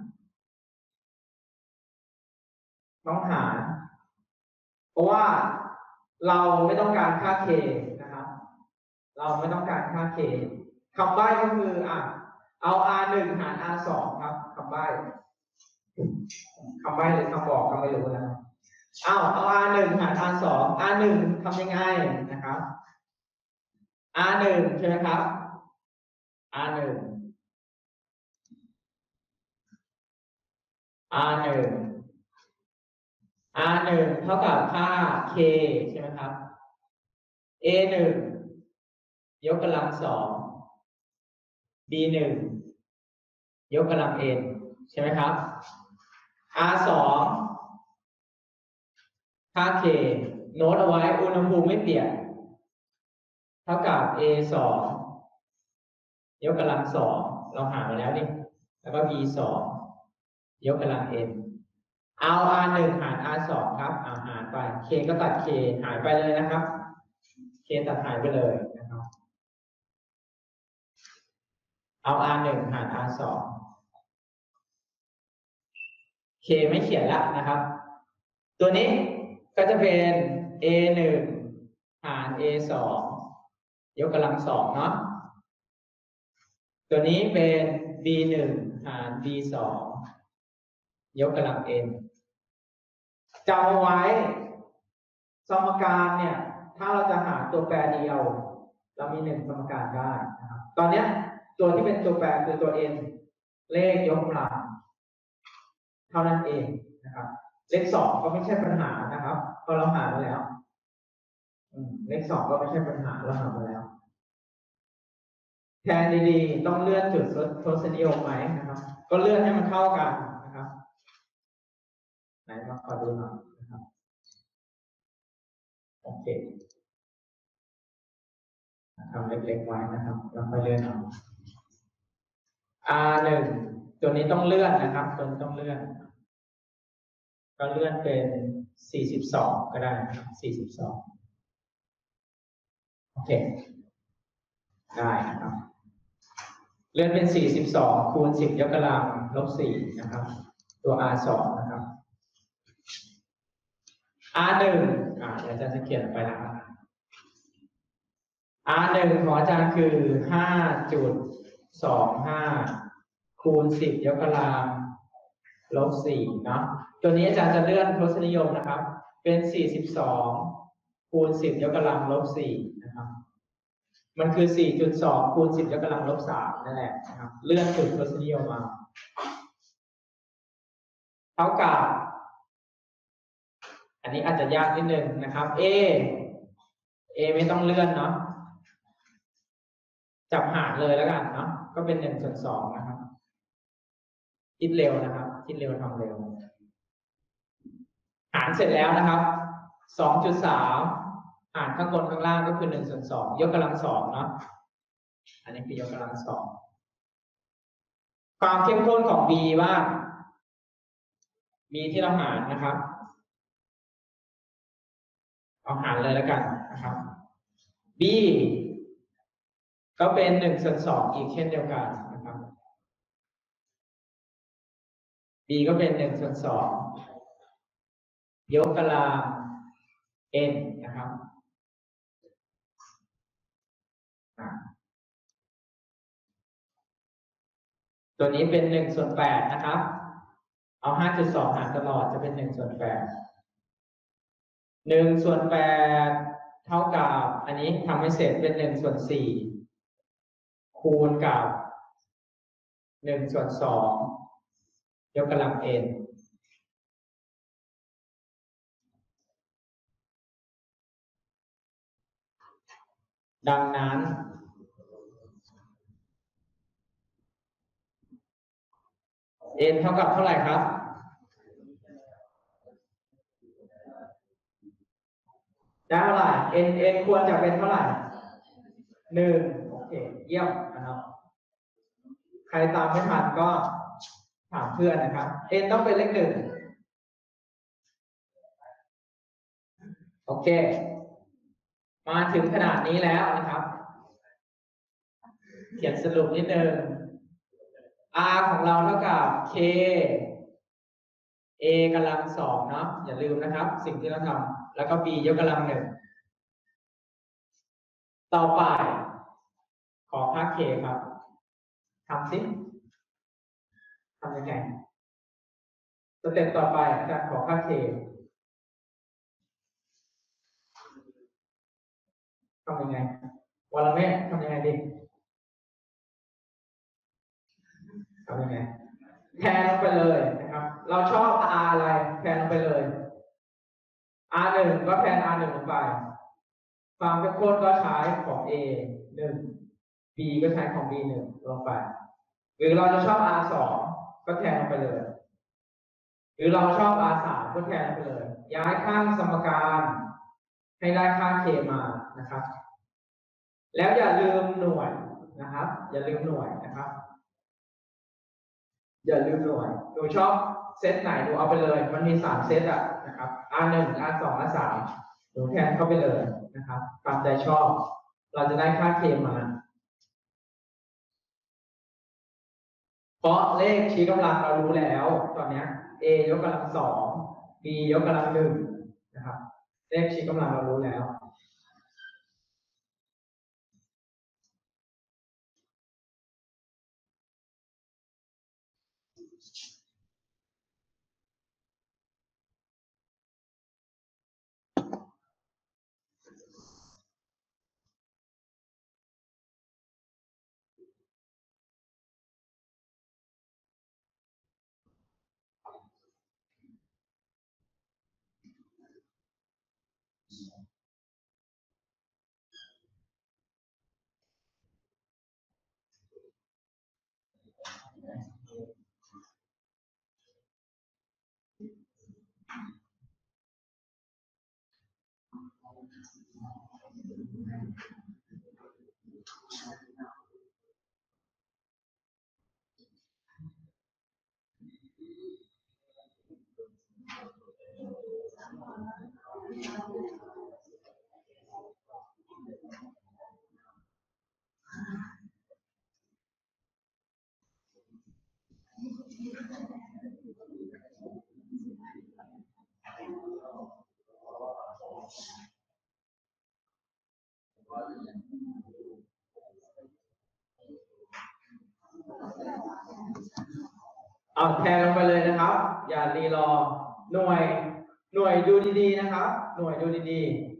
เพราะว่าเราไม่ต้องการค่า k นะครับเราไม่ต้องการค่า k คำใบ้ก็คือเอา r1 หาร r2 ครับคำใบ้หรือคำบอกก็ไม่รู้นะเอา r1 หาร r2 r1 ทำยังไงนะครับ r1 ใช่ไหมครับ r1 เท่ากับค่า k ใช่ไหมครับ a1 ยกกำลังสอง b1 ยกกำลัง n ใช่ไหมครับ r2 ค่า k โน้ตเอาไว้อุณหภูมิไม่เปลี่ยนเท่ากับ a2 ยกกำลังสองเราหามาแล้วนี่แล้วก็ b2 ยกกำลัง n เอา r1 หาร r2 ครับหารไป k ก็ตัด k หายไปเลยนะครับ k ตัดหายไปเลยนะครับเอา r1 หาร r2 k ไม่เขียนแล้วนะครับตัวนี้ก็จะเป็น a1 หาร a2 ยกกำลังสองเนาะตัวนี้เป็น b1 หาร b2 ยกกำลัง n จำเอาไว้สมการเนี่ยถ้าเราจะหาตัวแปรเดียวเรามี1 สมการได้นะครับตอนนี้ตัวที่เป็นตัวแปรคือตัว n เลขยกกำลังเท่านั้นเองนะครับเลข2ก็ไม่ใช่ปัญหานะครับเพราะเราหามาแล้วเลข2ก็ไม่ใช่ปัญหาเราหามาแล้วแทนดีๆต้องเลื่อนจุดทศนิยมไหมนะครับก็เลื่อนให้มันเข้ากันนะครับไหนมาขอดูหน่อยนะครับโอเคทำเล็กๆไว้นะครับแล้วค่อยเลื่อนเอา R1 ตัวนี้ต้องเลื่อนนะครับตัวนี้ต้องเลื่อนก็เลื่อนเป็น42ก็ได้42โอเคได้นะครับเลื่อนเป็น42คูณ10ยกกำลังลบ4นะครับตัว R2 นะครับ R1 เดี๋ยวอาจารย์จะเขียนไปนะครับ R1 ของอาจารย์คือ 5.25 คูณ10ยกกำลังลบ4เนาะตัวนี้อาจารย์จะเลื่อนทศนิยมนะครับเป็น42คูณ10ยกกำลังลบ4นะครับมันคือ 4.2 คูณ10ยกกำลังลบ3นั่นแหละนะครับเลื่อนจุดทศนิยมมาเท่ากับอันนี้อาจจะยากนิดนึงนะครับ A ไม่ต้องเลื่อนเนาะจับหารเลยแล้วกันเนาะก็เป็น1/2นะครับคิดเร็วนะครับคิดเร็วทำเร็วหารเสร็จแล้วนะครับ 2.3 หารข้างบนข้างล่างก็คือ1/2ยกกำลัง2เนาะอันนี้คือยกกำลัง2ความเข้มข้นของ B ว่า B ที่เราหารนะครับเอาหารเลยแล้วกันนะครับ b ก็เป็น1/2อีกเช่นเดียวกันนะครับ b ก็เป็น1/2ยกกำลัง n นะครับตัวนี้เป็น1/8นะครับเอา 5.2 หารตลอดจะเป็น1/8 1/8เท่ากับอันนี้ทำให้เสร็จเป็น1/4คูณกับ1/2ยกกำลัง n ดังนั้นn เท่ากับเท่าไหร่ครับได้เท่าไหร่ n ควรจะเป็นเท่าไหร่1โอเคเยี่ยมนะครับใครตามไม่ทันก็ถามเพื่อนนะครับ n ต้องเป็นเลข1โอเคมาถึงขนาดนี้แล้วนะครับ เขียนสรุปนิดนึง r ของเราเท่ากับ k a กำลัง2เนาะอย่าลืมนะครับ สิ่งที่เราทำแล้วก็ b ยกกำลัง1ต่อไปขอค่า k ครับทำสิทำยังไงสเต็ปต่อไปจะขอค่า k ทำยังไงวรเมธทำยังไงดีทำยังไงแทนลงไปเลยนะครับเราชอบ r อะไรแทนลงไปเลย r1 ก็แทน r1 ลงไปความเข้มข้นก็ใช้ของ a 1 b ก็ใช้ของ b 1ลงไปหรือเราจะชอบ r2 ก็แทนลงไปเลยหรือเราชอบ r3 ก็แทนลงไปเลยย้ายข้างสมการให้ได้ค่า k มานะครับแล้วอย่าลืมหน่วยนะครับอย่าลืมหน่วยนะครับอย่าลืมหน่วยหนูชอบเซตไหนหนูเอาไปเลยมันมี3เซตอะนะครับ r1 r2 r3 หนูแทนเข้าไปเลยนะครับตามใจชอบเราจะได้ค่า k มาเพราะเลขชี้กำลังเรารู้แล้วตอนนี้ a ยกกำลัง2 b ยกกำลัง1นะครับเลขชี้กำลังเรารู้แล้วเอาแทนลงไปเลยนะครับ อย่ารีรอหน่วยดูดีๆนะครับ หน่วยดูดี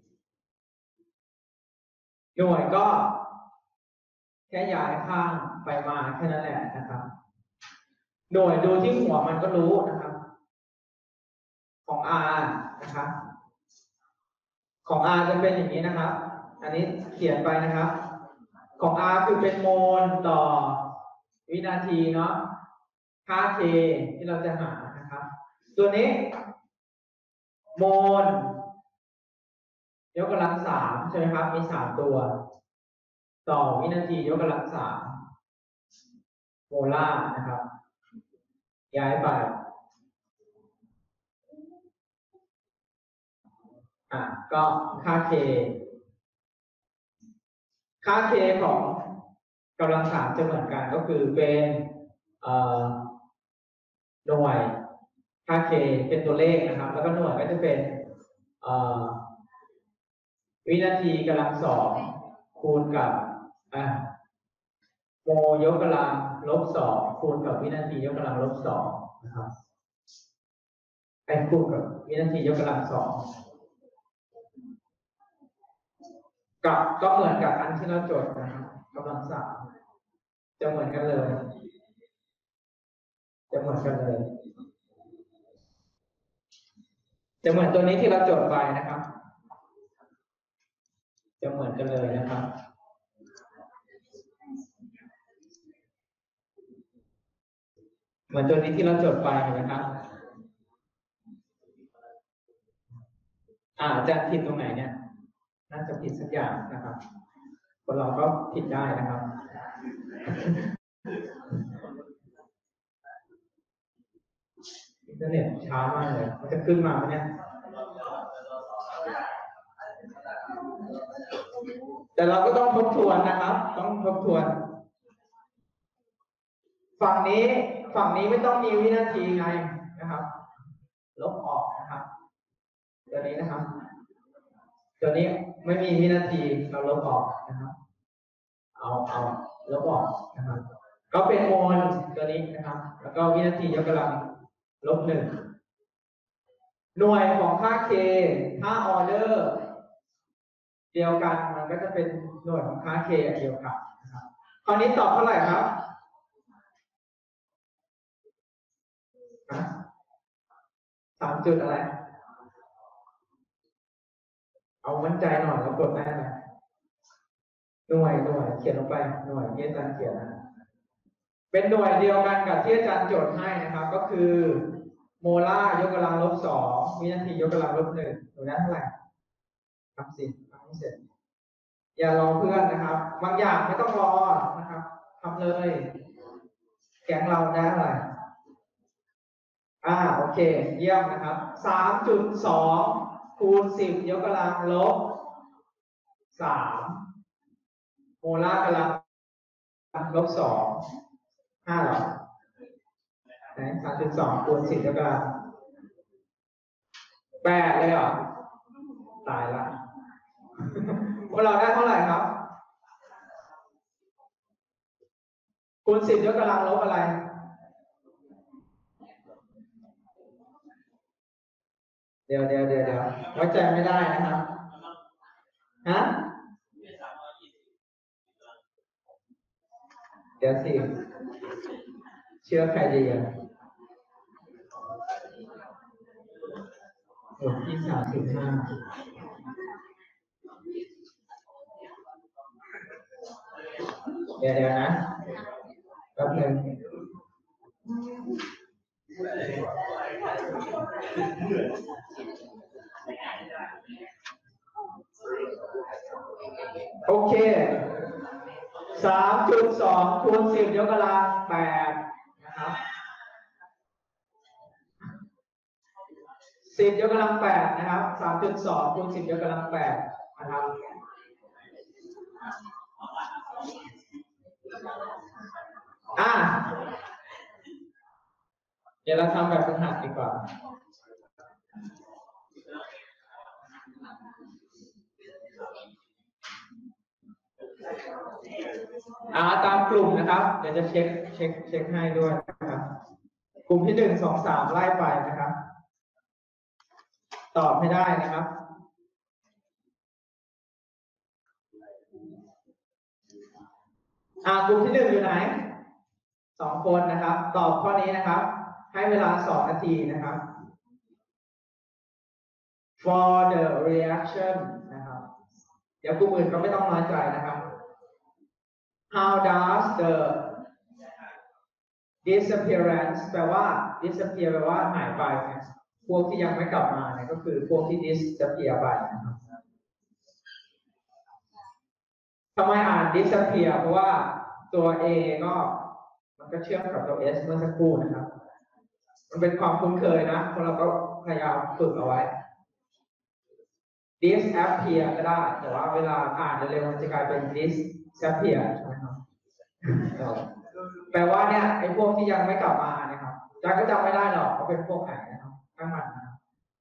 ๆหน่วยก็แค่ย้ายข้างไปมาแค่นั้นแหละนะครับ หน่วยดูที่หัวมันก็รู้นะครับ ของ r นะครับของ r จะเป็นอย่างนี้นะครับ อันนี้เขียนไปนะครับ ของ r คือเป็นโมลต่อวินาทีเนาะค่า k ที่เราจะหานะครับ ตัวนี้โมลยกกำลัง3ใช่ไหมครับ มี3ตัว ต่อวินาทียกกำลัง3โมลาร์นะครับ ย้ายไปก็ค่า k ของกำลังสามจะเหมือนกันก็คือเป็นหน่วยค่า k เป็นตัวเลขนะครับแล้วก็หน่วยก็จะเป็นวินาทีกำลังสองคูณกับโมยกกำลังลบสองคูณกับวินาทียกกำลังลบสองนะครับคูณกับวินาทียกกำลังสองก็เหมือนกับอันที่เราจดนะครับกำลังสามจะเหมือนกันเลยจะเหมือนตัวนี้ที่เราจดไปนะครับจะเหมือนกันเลยนะครับเหมือนตัวนี้ที่เราจดไปนะครับอาจารย์ผิดตรงไหนเนี่ยน่าจะผิดสักอย่างนะครับคนเราก็ผิดได้นะครับอินเทอร์เน็ตช้ามากเลยมันจะขึ้นมาไหมเนี่ยแต่เราก็ต้องทบทวนนะครับต้องทบทวนฝั่งนี้ไม่ต้องมีวินาทีไงนะครับลบออกนะครับตัวนี้นะครับตัวนี้ไม่มีวินาทีเราลบออกนะครับเอาลบออกนะครับก็เป็นโมลตัวนี้นะครับแล้วก็วินาทียกกำลังลบหนึ่งหน่วยของค่า k ถ้าออเดอร์เดียวกันมันก็จะเป็นหน่วยของค่า k เดียวกันนะครับคราวนี้ตอบเท่าไหร่ครับ3 จุดอะไรเอามั่นใจหน่อยแล้วกดได้ไหมหน่วยเขียนลงไปหน่วยที่อาจารย์เขียนนะเป็นหน่วยเดียวกันกับที่อาจารย์โจทย์ให้นะครับก็คือโมลาร์ยกกำลังลบ2วินาทียกกำลังลบ1หนูได้เท่าไหร่ทำสิทำให้เสร็จอย่ารอเพื่อนนะครับบางอย่างไม่ต้องรอนะครับทำเลยแก๊งเราได้เท่าไหร่โอเคเยี่ยมนะครับ 3.2 คูณ 10 ยกกำลังลบ3โมลาร์กำลังลบ2 5หรอไหน 3.2 คูณ 10 ยกกำลัง8เลยเหรอตายละพวกเราได้เท่าไหร่ครับคูณ 10 ยกกำลังลบอะไรเดี๋ยวไว้ใจไม่ได้นะครับฮะเดี๋ยวสิเชื่อใครดีอ่ะบทที่35เดี๋ยวนะแป๊บนึงโอเค3.2 คูณ 10 ยกกำลัง8นะครับ10 ยกกำลัง8นะครับ 3.2 คูณ 10 ยกกำลัง8นะครับเดี๋ยวเราทำแบบฝึกหัดดีกว่าตามกลุ่มนะครับเดี๋ยวจะเช็คให้ด้วยนะครับกลุ่มที่1 2 3ไล่ไปนะครับตอบให้ได้นะครับกลุ่มที่1อยู่ไหน2 คนนะครับตอบข้อนี้นะครับให้เวลา2 นาทีนะครับ for the reaction นะครับเดี๋ยวกลุ่มอื่นก็ไม่ต้องน้อยใจนะครับ how does the disappearance แปลว่า disappear แปลว่าหายไปเนี่ยพวกที่ยังไม่กลับมาเนี่ยก็คือพวกที่ disappear ไปนะครับทำไมอ่าน disappear เพราะว่าตัว A ก็มันก็เชื่อมกับตัว S เมื่อสักครู่นะครับมันเป็นความคุ้นเคยนะพวกเราก็พยายามฝึกเอาไว้ disappear ก็ได้แต่ว่าเวลาอ่านเร็วๆมันจะกลายเป็น disappear ใช่ไหมครับแปลว่าเนี่ยไอ้พวกที่ยังไม่กลับมานะครับจักก็จำไม่ได้หรอกเขาเป็นพวกไหนนะครับทั้งมันนะครับ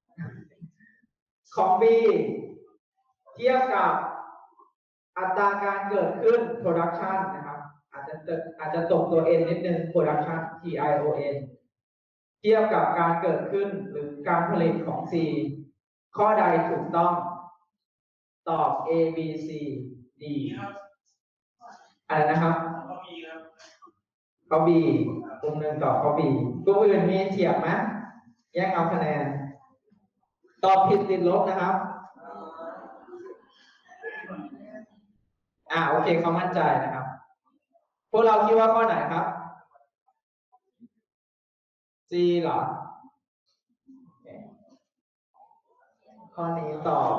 ของ B เทียบกับอัตราการเกิดขึ้น production นะครับอาจจะตกตัว n นิดนึง production TION เทียบกับการเกิดขึ้นหรือการผลิตของ C ข้อใดถูกต้องตอบ A B C D อะไรนะครับข้อ B กลุ่มหนึ่งตอบข้อ B กลุ่มอื่นมีเทียบไหมแยกเอาคะแนนตอบผิดติดลบนะครับโอเคเขามั่นใจนะครับพวกเราคิดว่าข้อไหนครับ C เหรอข้อนี้ตอบ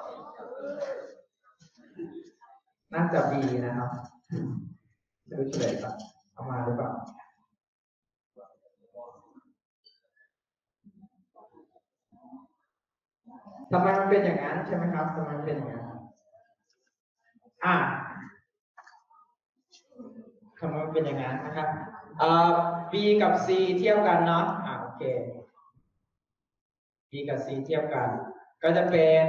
น่าจะ B นะครับจะดูเฉลยก่อนเอามาหรือเปล่าทำไมมันเป็นอย่างนั้นใช่ไหมครับทำไมมันเป็นอย่างนั้นทำไมมันเป็นอย่างนั้นนะครับB กับ C เทียบกันเนาะโอเค B กับ C เทียบกันก็จะเป็น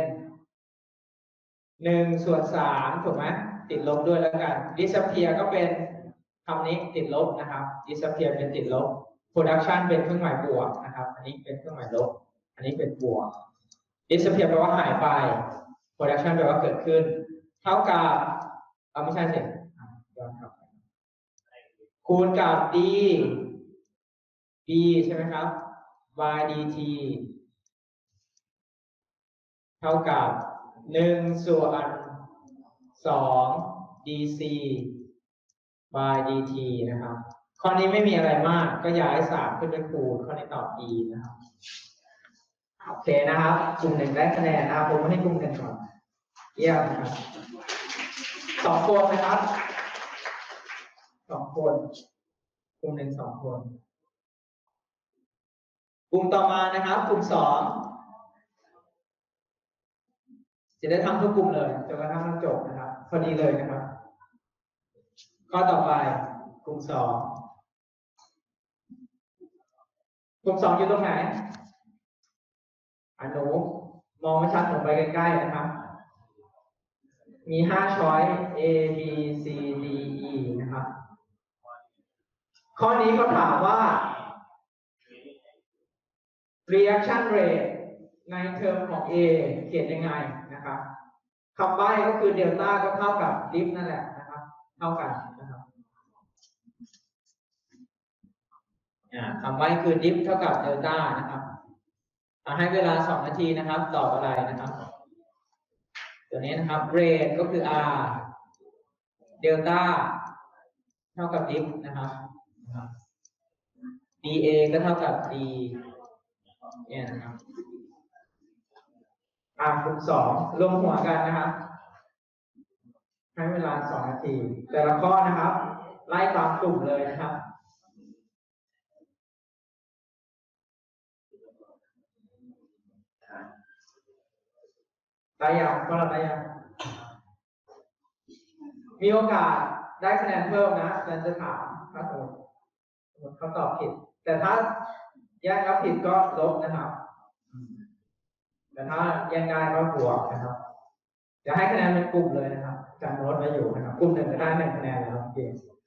1/3ถูกไหมติดลบด้วยแล้วกัน disappear ก็เป็นคำนี้ติดลบนะครับ disappear เป็นติดลบ production เป็นเครื่องหมายบวกนะครับอันนี้เป็นเครื่องหมายลบอันนี้เป็นบวก disappear แปลว่าหายไป production แปลว่าเกิดขึ้นเท่ากับไม่ใช่สิย้อนกลับไปคูณกับ d d ใช่ไหมครับ y dt เท่ากับ1/2 dc by dt นะครับข้อนี้ไม่มีอะไรมากก็ย้าย3ขึ้นเป็นคูณข้อนี้ตอบ e นะครับโอเคนะครับกลุ่มหนึ่งได้คะแนนผมให้กลุ่มหนึ่งก่อนเยี่ยมนะครับ2 คนนะครับ2 คนกลุ่มหนึ่ง2 คนกลุ่มต่อมานะครับกลุ่ม2จะได้ทำทุกกลุ่มเลยจนกระทั่งมันจบนะครับพอดีเลยนะครับข้อต่อไปกลุ่ม2กลุ่ม2อยู่ตรงไหนหนูมองไม่ชัดหนูไปใกล้ๆนะครับมี5 ช้อย A B C D E นะครับข้อนี้เขาถามว่า reaction rate ในเทอมของ A เขียนยังไงนะครับคำใบ้ก็คือเดลต้าก็เท่ากับดิฟนั่นแหละนะครับเท่ากันนะครับคำใบ้คือดิฟเท่ากับเดลต้านะครับให้เวลา2 นาทีนะครับตอบอะไรนะครับตัวนี้นะครับ rate ก็คือ R เดลต้าเท่ากับดิฟนะครับ dA ก็เท่ากับ D เนี่ยนะครับกลุ่ม2รวมหัวกันนะครับให้เวลา2 นาทีแต่ละข้อนะครับไล่ตามกลุ่มเลยนะครับได้ยังข้อเราได้ยังมีโอกาสได้คะแนนเพิ่มนะอาจารย์จะถามถ้าสมมติเขาตอบผิดแต่ถ้าแยกแล้วผิดก็ลบนะครับแต่ถ้าแยกได้ก็บวกนะครับจะให้คะแนนเป็นกลุ่มเลยนะครับจำโน้ตไว้อยู่นะครับกลุ่ม1ก็ได้1 คะแนนแล้วโอเค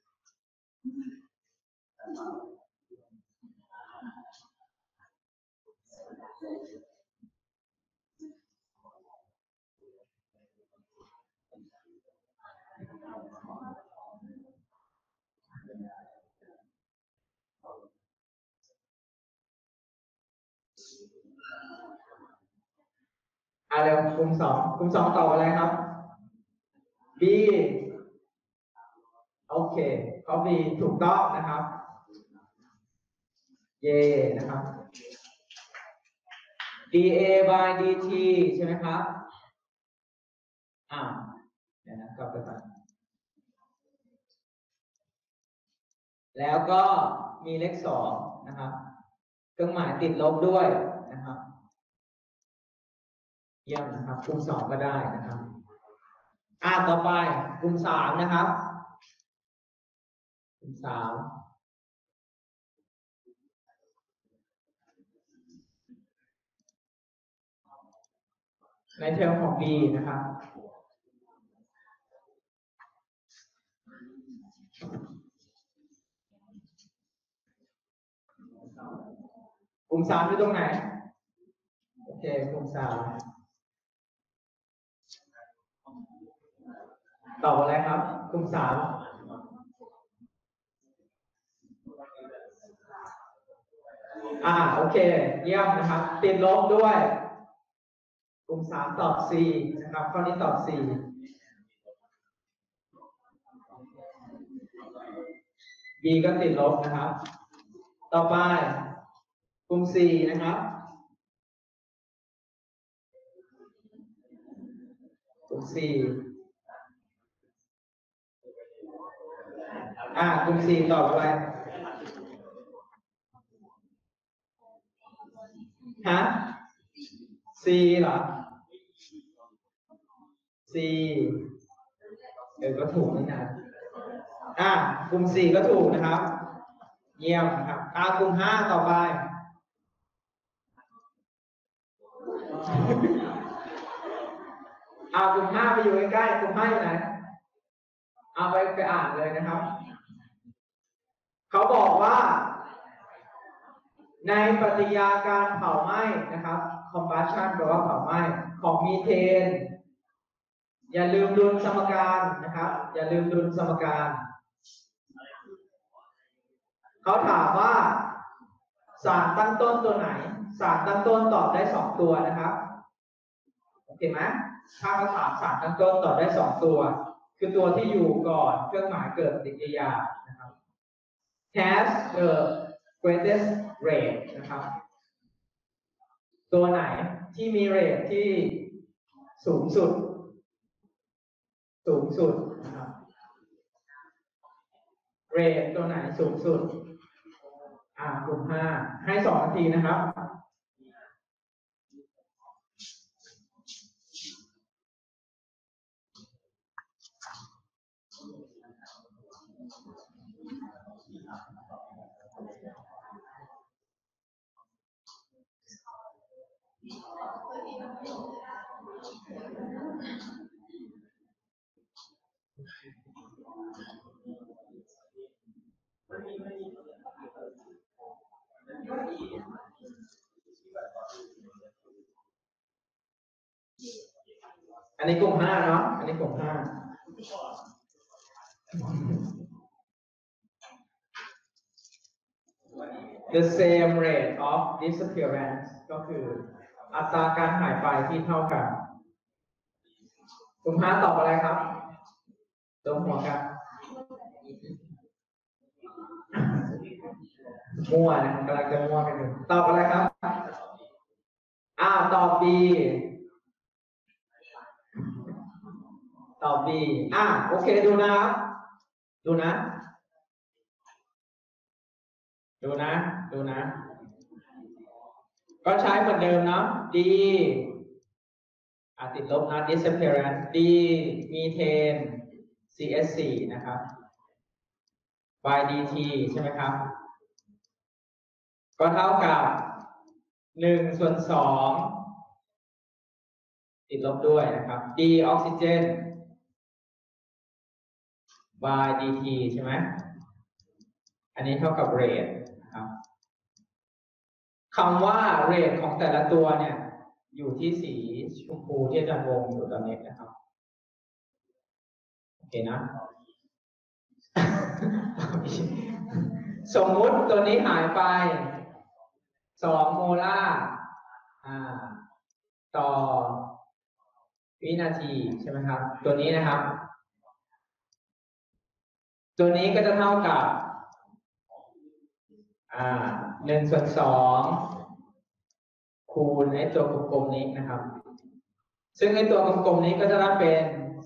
เร็วกลุ่ม2ตอบอะไรครับ B โอเคข้อ B ถูกต้องนะครับเย่นะครับ dA by dt ใช่ไหมครับเดี๋ยวนะกลับไปก่อนแล้วก็มีเลข2นะครับเครื่องหมายติดลบด้วยนะครับเยี่ยมนะครับกลุ่มสองก็ได้นะครับต่อไปกลุ่มสามนะครับกลุ่มสามในเทอมของ B นะครับกลุ่มสามอยู่ตรงไหนโอเคกลุ่มสามตอบอะไรครับกลุ่มสามโอเคเยี่ยมนะครับติดลบด้วยกลุ่มสามตอบ C นะครับข้อนี้ตอบ C B ก็ติดลบนะครับต่อไปกลุ่ม C นะครับกลุ่ม C กลุ่ม C ตอบอะไรฮะ C เหรอ C ก็ถูกนี่นะกลุ่ม 4 ก็ถูกนะครับเยี่ยมนะครับกลุ่ม 5 ต่อไปกลุ่ม 5 ไปอยู่ใกล้ๆกลุ่ม 5 อยู่ไหนไปอ่านเลยนะครับเขาบอกว่าในปฏิกิริยาการเผาไหม้นะครับ combustion แปลว่าเผาไหม้ของมีเทนอย่าลืมดุลสมการนะครับอย่าลืมดุลสมการเขาถามว่าสารตั้งต้นตัวไหนสารตั้งต้นตอบได้2ตัวนะครับโอเคไหมถ้าเขาถามสารตั้งต้นตอบได้2ตัวคือตัวที่อยู่ก่อนเครื่องหมายเกิดปฏิกิริยานะครับ has the greatest rate นะครับตัวไหนที่มีเรทที่สูงสุดนะครับเรทตัวไหนสูงสุดกลุ่ม 5ให้2 นาทีนะครับอันนี้กลุ่ม 5เนาะอันนี้กลุ่ม 5 the same rate of disappearance ก็คืออัตราการหายไปที่เท่ากันกลุ่ม 5 ตอบอะไรครับตรงหัวกันมั่วนะกำลังจะมั่วกันอยู่ตอบอะไรครับตอบ B ตอบ B โอเคดูนะครับดูนะก็ใช้เหมือนเดิมเนาะ D ติดลบนะ disappearance D มีเทน CS4 นะครับ by dt ใช่ไหมครับก็เท่ากับ1/2ติดลบด้วยนะครับ D ออกซิเจน by dt ใช่ไหมอันนี้เท่ากับ rate นะครับคำว่า rate ของแต่ละตัวเนี่ยอยู่ที่สีชมพูที่อาจารย์วงอยู่ตอนนี้นะครับโอเคนะสมมุติตัวนี้หายไป2 โมลาร์ต่อวินาทีใช่ไหมครับตัวนี้นะครับตัวนี้ก็จะเท่ากับ1/2คูณไอ้ตัวกลมๆนี้นะครับซึ่งไอ้ตัวกลมๆนี้ก็จะได้เป็น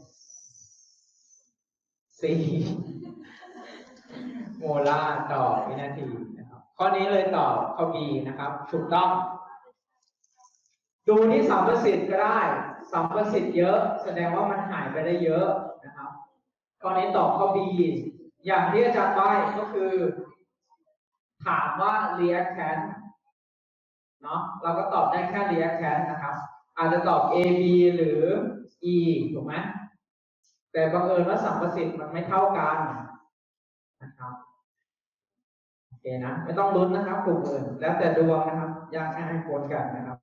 4 โมลาร์ต่อวินาทีนะครับข้อนี้เลยตอบข้อ B นะครับถูกต้องดูที่สัมประสิทธิ์ก็ได้สัมประสิทธิ์เยอะแสดงว่ามันหายไปได้เยอะนะครับข้อนี้ตอบข้อ B อย่างที่อาจารย์ใบ้ก็คือ ถามว่า reactant เนาะเราก็ตอบได้แค่ reactant นะครับอาจจะตอบ A B หรือ E ถูกไหมแต่บังเอิญว่าสัมประสิทธิ์มันไม่เท่ากันนะครับโอเคนะไม่ต้องลุ้นนะครับกลุ่มอื่นแล้วแต่ดวงนะครับยากง่ายปนกันนะครับ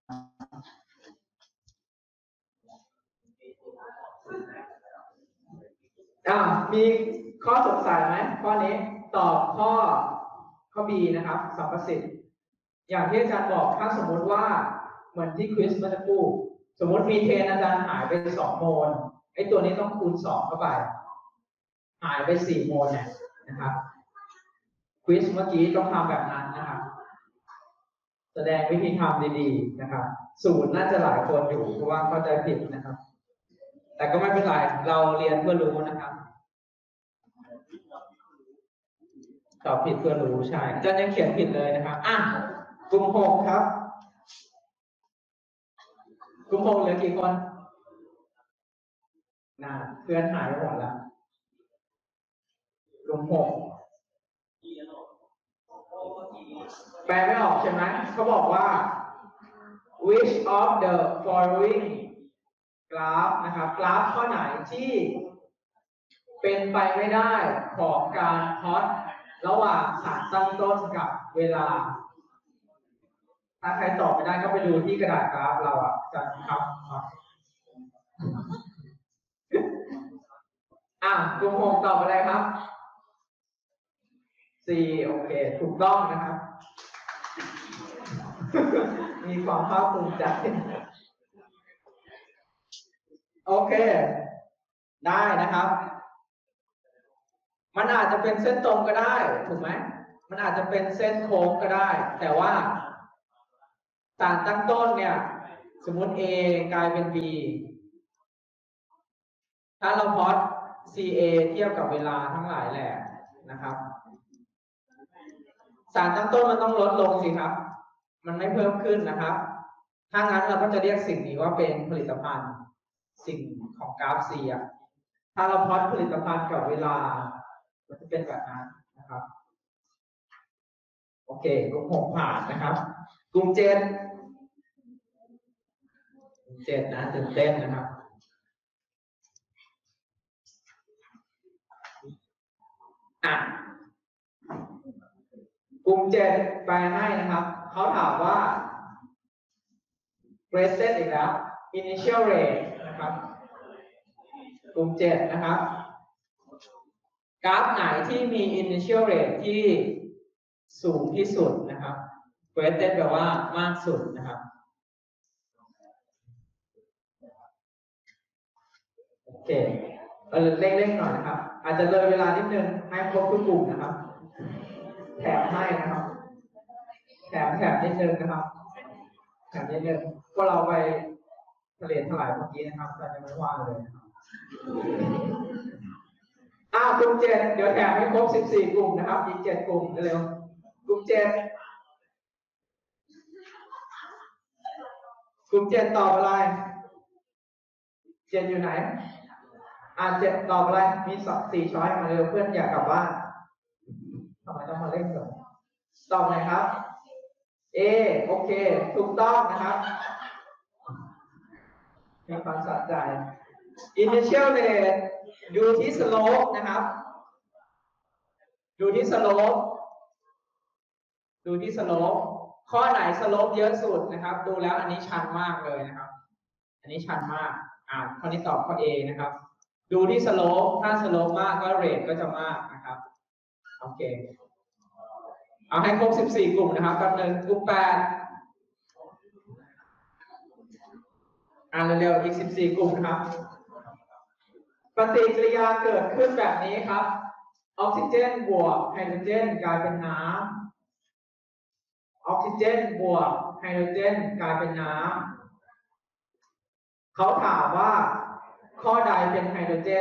มีข้อสงสัยไหมข้อนี้ตอบข้อ B นะครับสัมประสิทธิ์อย่างที่อาจารย์บอกถ้าสมมุติว่าเหมือนที่ควิสเมื่อสักครู่สมมติมีเทนอาจารย์หายไป2 โมลไอ้ตัวนี้ต้องคูณ2เข้าไปหายไป4 โมลเนี่ยนะครับควิสเมื่อกี้ต้องทำแบบนั้นนะครับแสดงวิธีทำดีๆนะครับสูตรน่าจะหลายคนอยู่เพราะว่าเข้าใจผิดนะครับแต่ก็ไม่เป็นไรเราเรียนเพื่อรู้นะครับตอบผิดเพื่อรู้ใช่อาจารย์ยังเขียนผิดเลยนะครับกลุ่ม6ครับกลุ่ม6เหลือกี่คนเพื่อนหายไปหมดแล้วกลุ่ม6แปลไม่ออกใช่ไหมเขาบอกว่า which of the following กราฟนะครับกราฟข้อไหนที่เป็นไปไม่ได้ของการพลอตระหว่างสารตั้งต้นกับเวลาถ้าใครตอบไม่ได้ก็ไปดูที่กระดาษกราฟเราจะครับกลุ่ม6ตอบอะไรครับ C โอเคถูกต้องนะครับ มีความภาคภูมิใจโอเคได้นะครับ มันอาจจะเป็นเส้นตรงก็ได้ถูกไหมมันอาจจะเป็นเส้นโค้งก็ได้แต่ว่าสารตั้งต้นเนี่ยสมมุติ A กลายเป็น B ถ้าเราพลอต CA เทียบกับเวลาทั้งหลายแหละนะครับสารตั้งต้นมันต้องลดลงสิครับมันไม่เพิ่มขึ้นนะครับถ้างั้นเราก็จะเรียกสิ่งนี้ว่าเป็นผลิตภัณฑ์สิ่งของกราฟ C ถ้าเราพลอตผลิตภัณฑ์กับเวลามันจะเป็นแบบนั้นนะครับโอเคกลุ่ม6ผ่านนะครับกลุ่ม7นะตื่นเต้นนะครับกลุ่ม7แปลให้นะครับเขาถามว่า present อีกแล้ว initial rate นะครับกลุ่ม7นะครับกราฟไหนที่มี initial rate ที่สูงที่สุดนะครับ present แปลว่ามากสุดนะครับโอเคเร่งๆหน่อยนะครับอาจจะเลยเวลานิดนึงให้ครบทุกกลุ่มนะครับแถมให้นะครับแถมนิดนึงนะครับแถมนิดนึงพวกเราไปทะเลถลายเมื่อกี้นะครับแต่ยังไม่ว่างเลยกลุ่ม7เดี๋ยวแถมให้ครบ14 กลุ่มนะครับอีก7 กลุ่มเร็วกลุ่ม7ตอบอะไร7อยู่ไหน7ตอบอะไรมี4 ช้อยมาเร็วเพื่อนอยากกลับบ้านทำไมต้องมาเล่นกันตอบไหนครับ A โอเคถูกต้องนะครับมีความสนใจ initial rate ดูที่ slope นะครับดูที่ slope ข้อไหน slope เยอะสุดนะครับดูแล้วอันนี้ชันมากเลยนะครับอันนี้ชันมากข้อนี้ตอบข้อ A นะครับดูที่ slope ถ้า slope มากก็ rate ก็จะมากนะครับโอเคเอาให้ครบ14 กลุ่มนะครับแป๊บนึงกลุ่ม8เร็วๆอีก14 กลุ่มนะครับปฏิกิริยาเกิดขึ้นแบบนี้ครับออกซิเจนบวกไฮโดรเจนกลายเป็นน้ำออกซิเจนบวกไฮโดรเจนกลายเป็นน้ำเขาถามว่าข้อใดเป็นไฮโดรเจน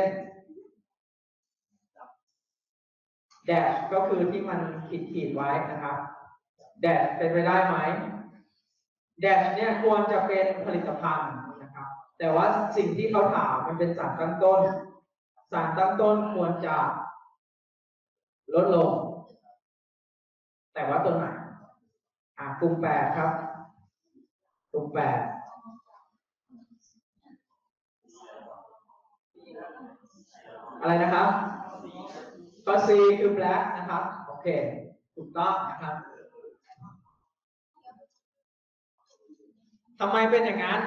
แดชก็คือที่มันขีดไว้นะครับแดชเป็นไปได้ไหมแดชเนี่ยควรจะเป็นผลิตภัณฑ์นะครับ แต่ว่าสิ่งที่เขาถามมันเป็นสารตั้งต้น สารตั้งต้นควรจะลดลง แต่ว่าตัวไหนกลุ่ม8ครับกลุ่ม8อะไรนะครับก็ C คือ black นะครับโอเคถูกต้องนะครับทำไมเป็นอย่างนั้น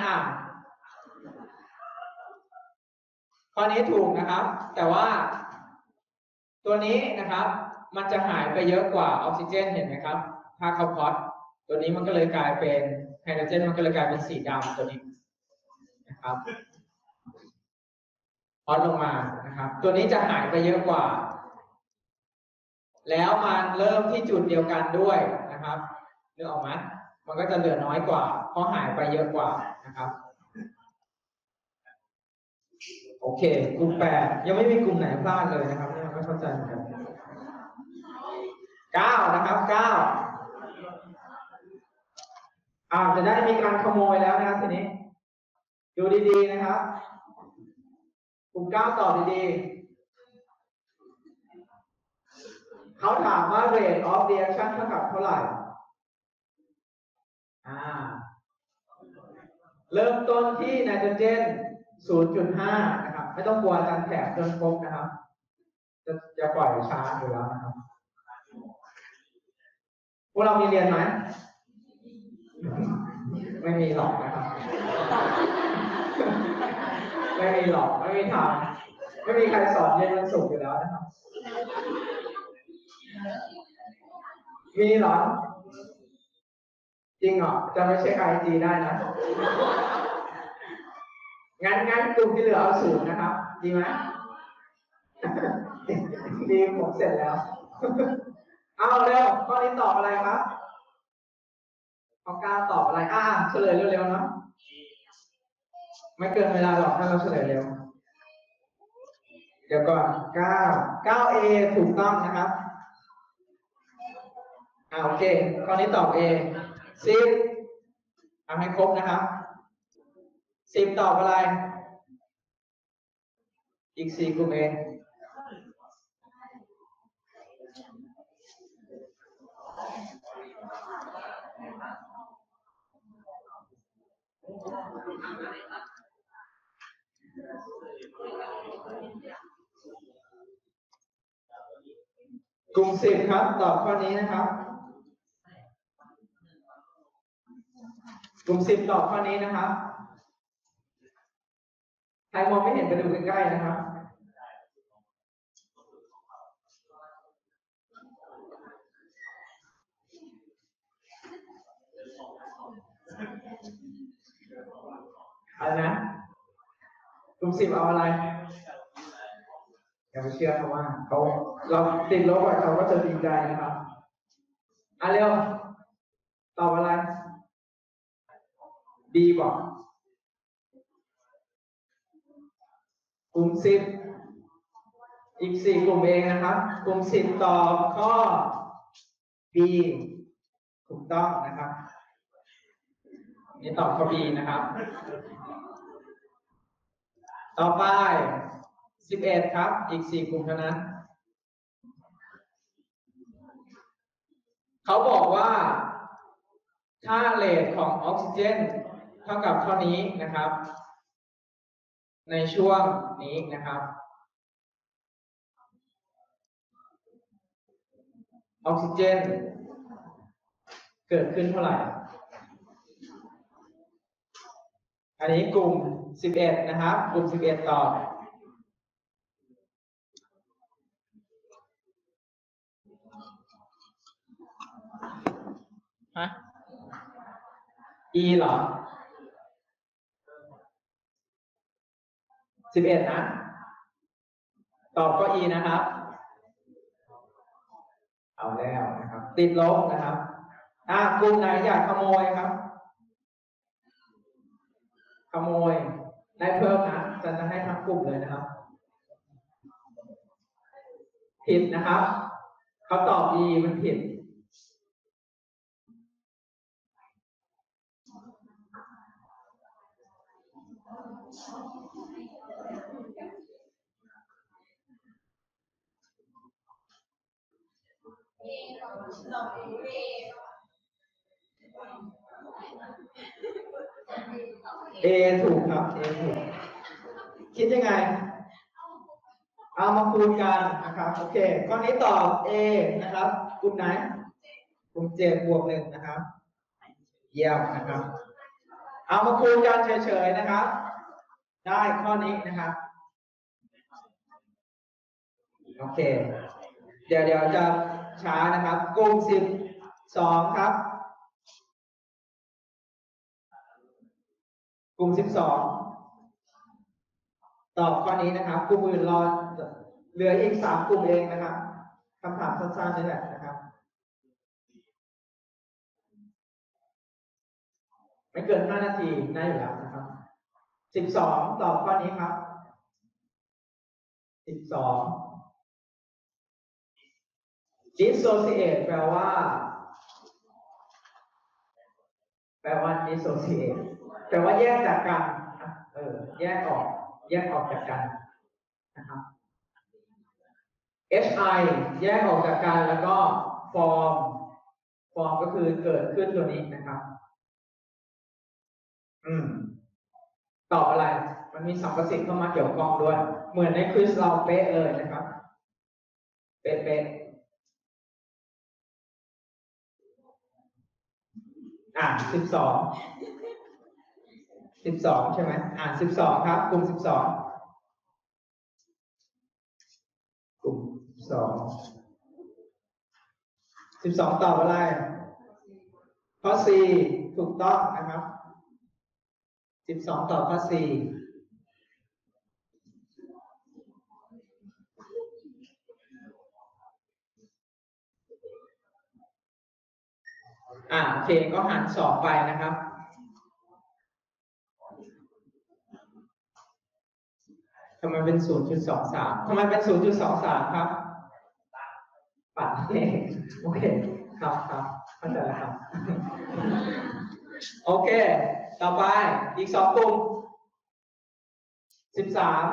ข้อนี้ถูกนะครับแต่ว่าตัวนี้นะครับมันจะหายไปเยอะกว่าออกซิเจนเห็นไหมครับถ้าเขาพอตตัวนี้มันก็เลยกลายเป็นไฮโดรเจนมันก็เลยกลายเป็นสีดำตัวนี้นะครับพอตลงมานะครับตัวนี้จะหายไปเยอะกว่าแล้วมันเริ่มที่จุดเดียวกันด้วยนะครับนึกออกไหมมันก็จะเหลือน้อยกว่าเพราะหายไปเยอะกว่านะครับโอเคกลุ่ม8ยังไม่มีกลุ่มไหนพลาดเลยนะครับนี่เราก็เข้าใจเหมือนกัน9นะครับ9จะได้มีการขโมยแล้วนะครับทีนี้ดูดีๆนะครับกลุ่ม9ตอบดีๆเขาถามว่า rate of reaction เท่ากับเท่าไหร่เริ่มต้นที่ไนโตรเจน 0.5 นะครับไม่ต้องกลัวอาจารย์แถมจนครบนะครับจะปล่อยช้าอยู่แล้วนะครับพวกเรามีเรียนไหมไม่มีหรอกนะครับไม่มีหรอกไม่มีทางไม่มีใครสอนเย็นวันศุกร์อยู่แล้วนะครับมีหรอจริงเหรอจะไม่เช็ค IG ได้นะงั้นกลุ่มที่เหลือเอา0นะครับดีไหมดีผมเสร็จแล้วเอาเร็วข้อนี้ตอบอะไรครับข้อ9ตอบอะไรเฉลยเร็วๆเนาะไม่เกินเวลาหรอกถ้าเราเฉลยเร็วเดี๋ยวก่อน9A ถูกต้องนะครับโอเคข้อนี้ตอบ A 10ทำให้ครบนะครับ10ตอบอะไรอีก4กลุ่ม Aกลุ่ม10ครับตอบข้อนี้นะครับกลุ่ม10ตอบข้อนี้นะครับใครมองไม่เห็นไปดูใกล้ๆนะครับอะไรนะกลุ่ม10เอาอะไรอย่าไปเชื่อเขาว่าเราติดลบเขาก็จะดีใจนะครับเร็วตอบอะไร B บอกกลุ่ม10อีก4กลุ่มเองนะครับกลุ่ม10ตอบข้อ B ถูกต้องนะครับนี่ตอบข้อ B นะครับต่อไป11ครับอีก4กลุ่มเท่านั้นเขาบอกว่าค่าเรทของออกซิเจนเท่ากับเท่านี้นะครับในช่วงนี้นะครับออกซิเจนเกิดขึ้นเท่าไหร่อันนี้กลุ่ม11นะครับกลุ่ม11ตอบE เหรอ11นะตอบก็ E นะครับเอาแล้วนะครับติดลบนะครับกลุ่มไหนอยากขโมยครับขโมยได้เพิ่มนะจะให้ทั้งกลุ่มเลยนะครับผิดนะครับเขาตอบ E มันผิด A ถูกครับ A ถูกคิดยังไงเอามาคูณกันนะครับโอเคข้อนี้ตอบ A นะครับกลุ่มไหนกลุ่ม J บวก 1นะครับเยี่ยมนะครับเอามาคูณกันเฉยๆนะครับได้ข้อนี้นะครับโอเคเดี๋ยวจะช้านะครับกลุ่ม12ครับกลุ่ม12ตอบข้อนี้นะครับกลุ่มอื่นรอเหลืออีก3กลุ่มเองนะครับคำถามสั้นๆนี่แหละนะครับไม่เกิน5 นาทีได้อยู่แล้วนะครับ12ตอบข้อนี้ครับ12 dissociate แปลว่า dissociate แปลว่าแยกจากกันแยกออกจากกันนะครับ hi แยกออกจากกันแล้วก็ form ก็คือเกิดขึ้นตัวนี้นะครับตอบอะไรมันมีสรรพสิ่งเข้ามาเกี่ยวข้องด้วยเหมือนในควิสเราเป๊ะเลยนะครับเป๊ะ12ใช่ไหม12ครับกลุ่ม12กลุ่ม12ตอบอะไรข้อ C ถูกต้องนะครับ12ตอบข้อ C โอเคก็หาร2ไปนะครับทำไมเป็น 0.23 ทำไมเป็น 0.23 ครับปัดเลขโอเคครับเข้าใจแล้วครับโอเคต่อไปอีก2กลุ่ม13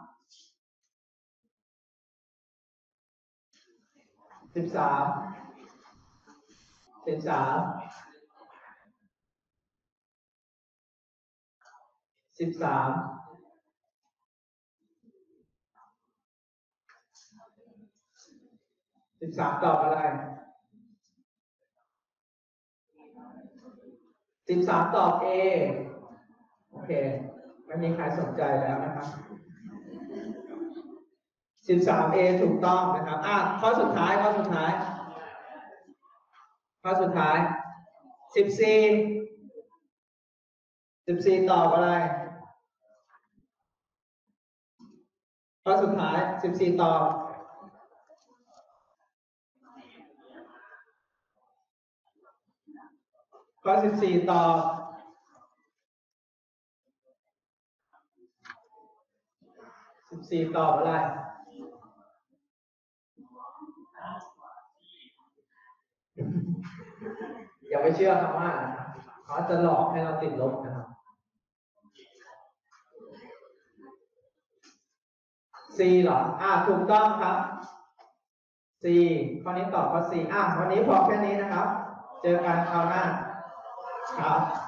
13ตอบอะไร13ตอบ A โอเคไม่มีใครสนใจแล้วนะครับ13A ถูกต้องนะครับข้อสุดท้าย14ตอบอะไรข้อสุดท้าย14ตอบข้อ14ตอบ14ตอบอะไรอย่าไปเชื่อเขามากนะครับเขาจะหลอกให้เราติดลบนะครับ C เหรอถูกต้องครับ C ข้อนี้ตอบข้อ C วันนี้พอแค่นี้นะครับเจอกันคราวหน้าครับ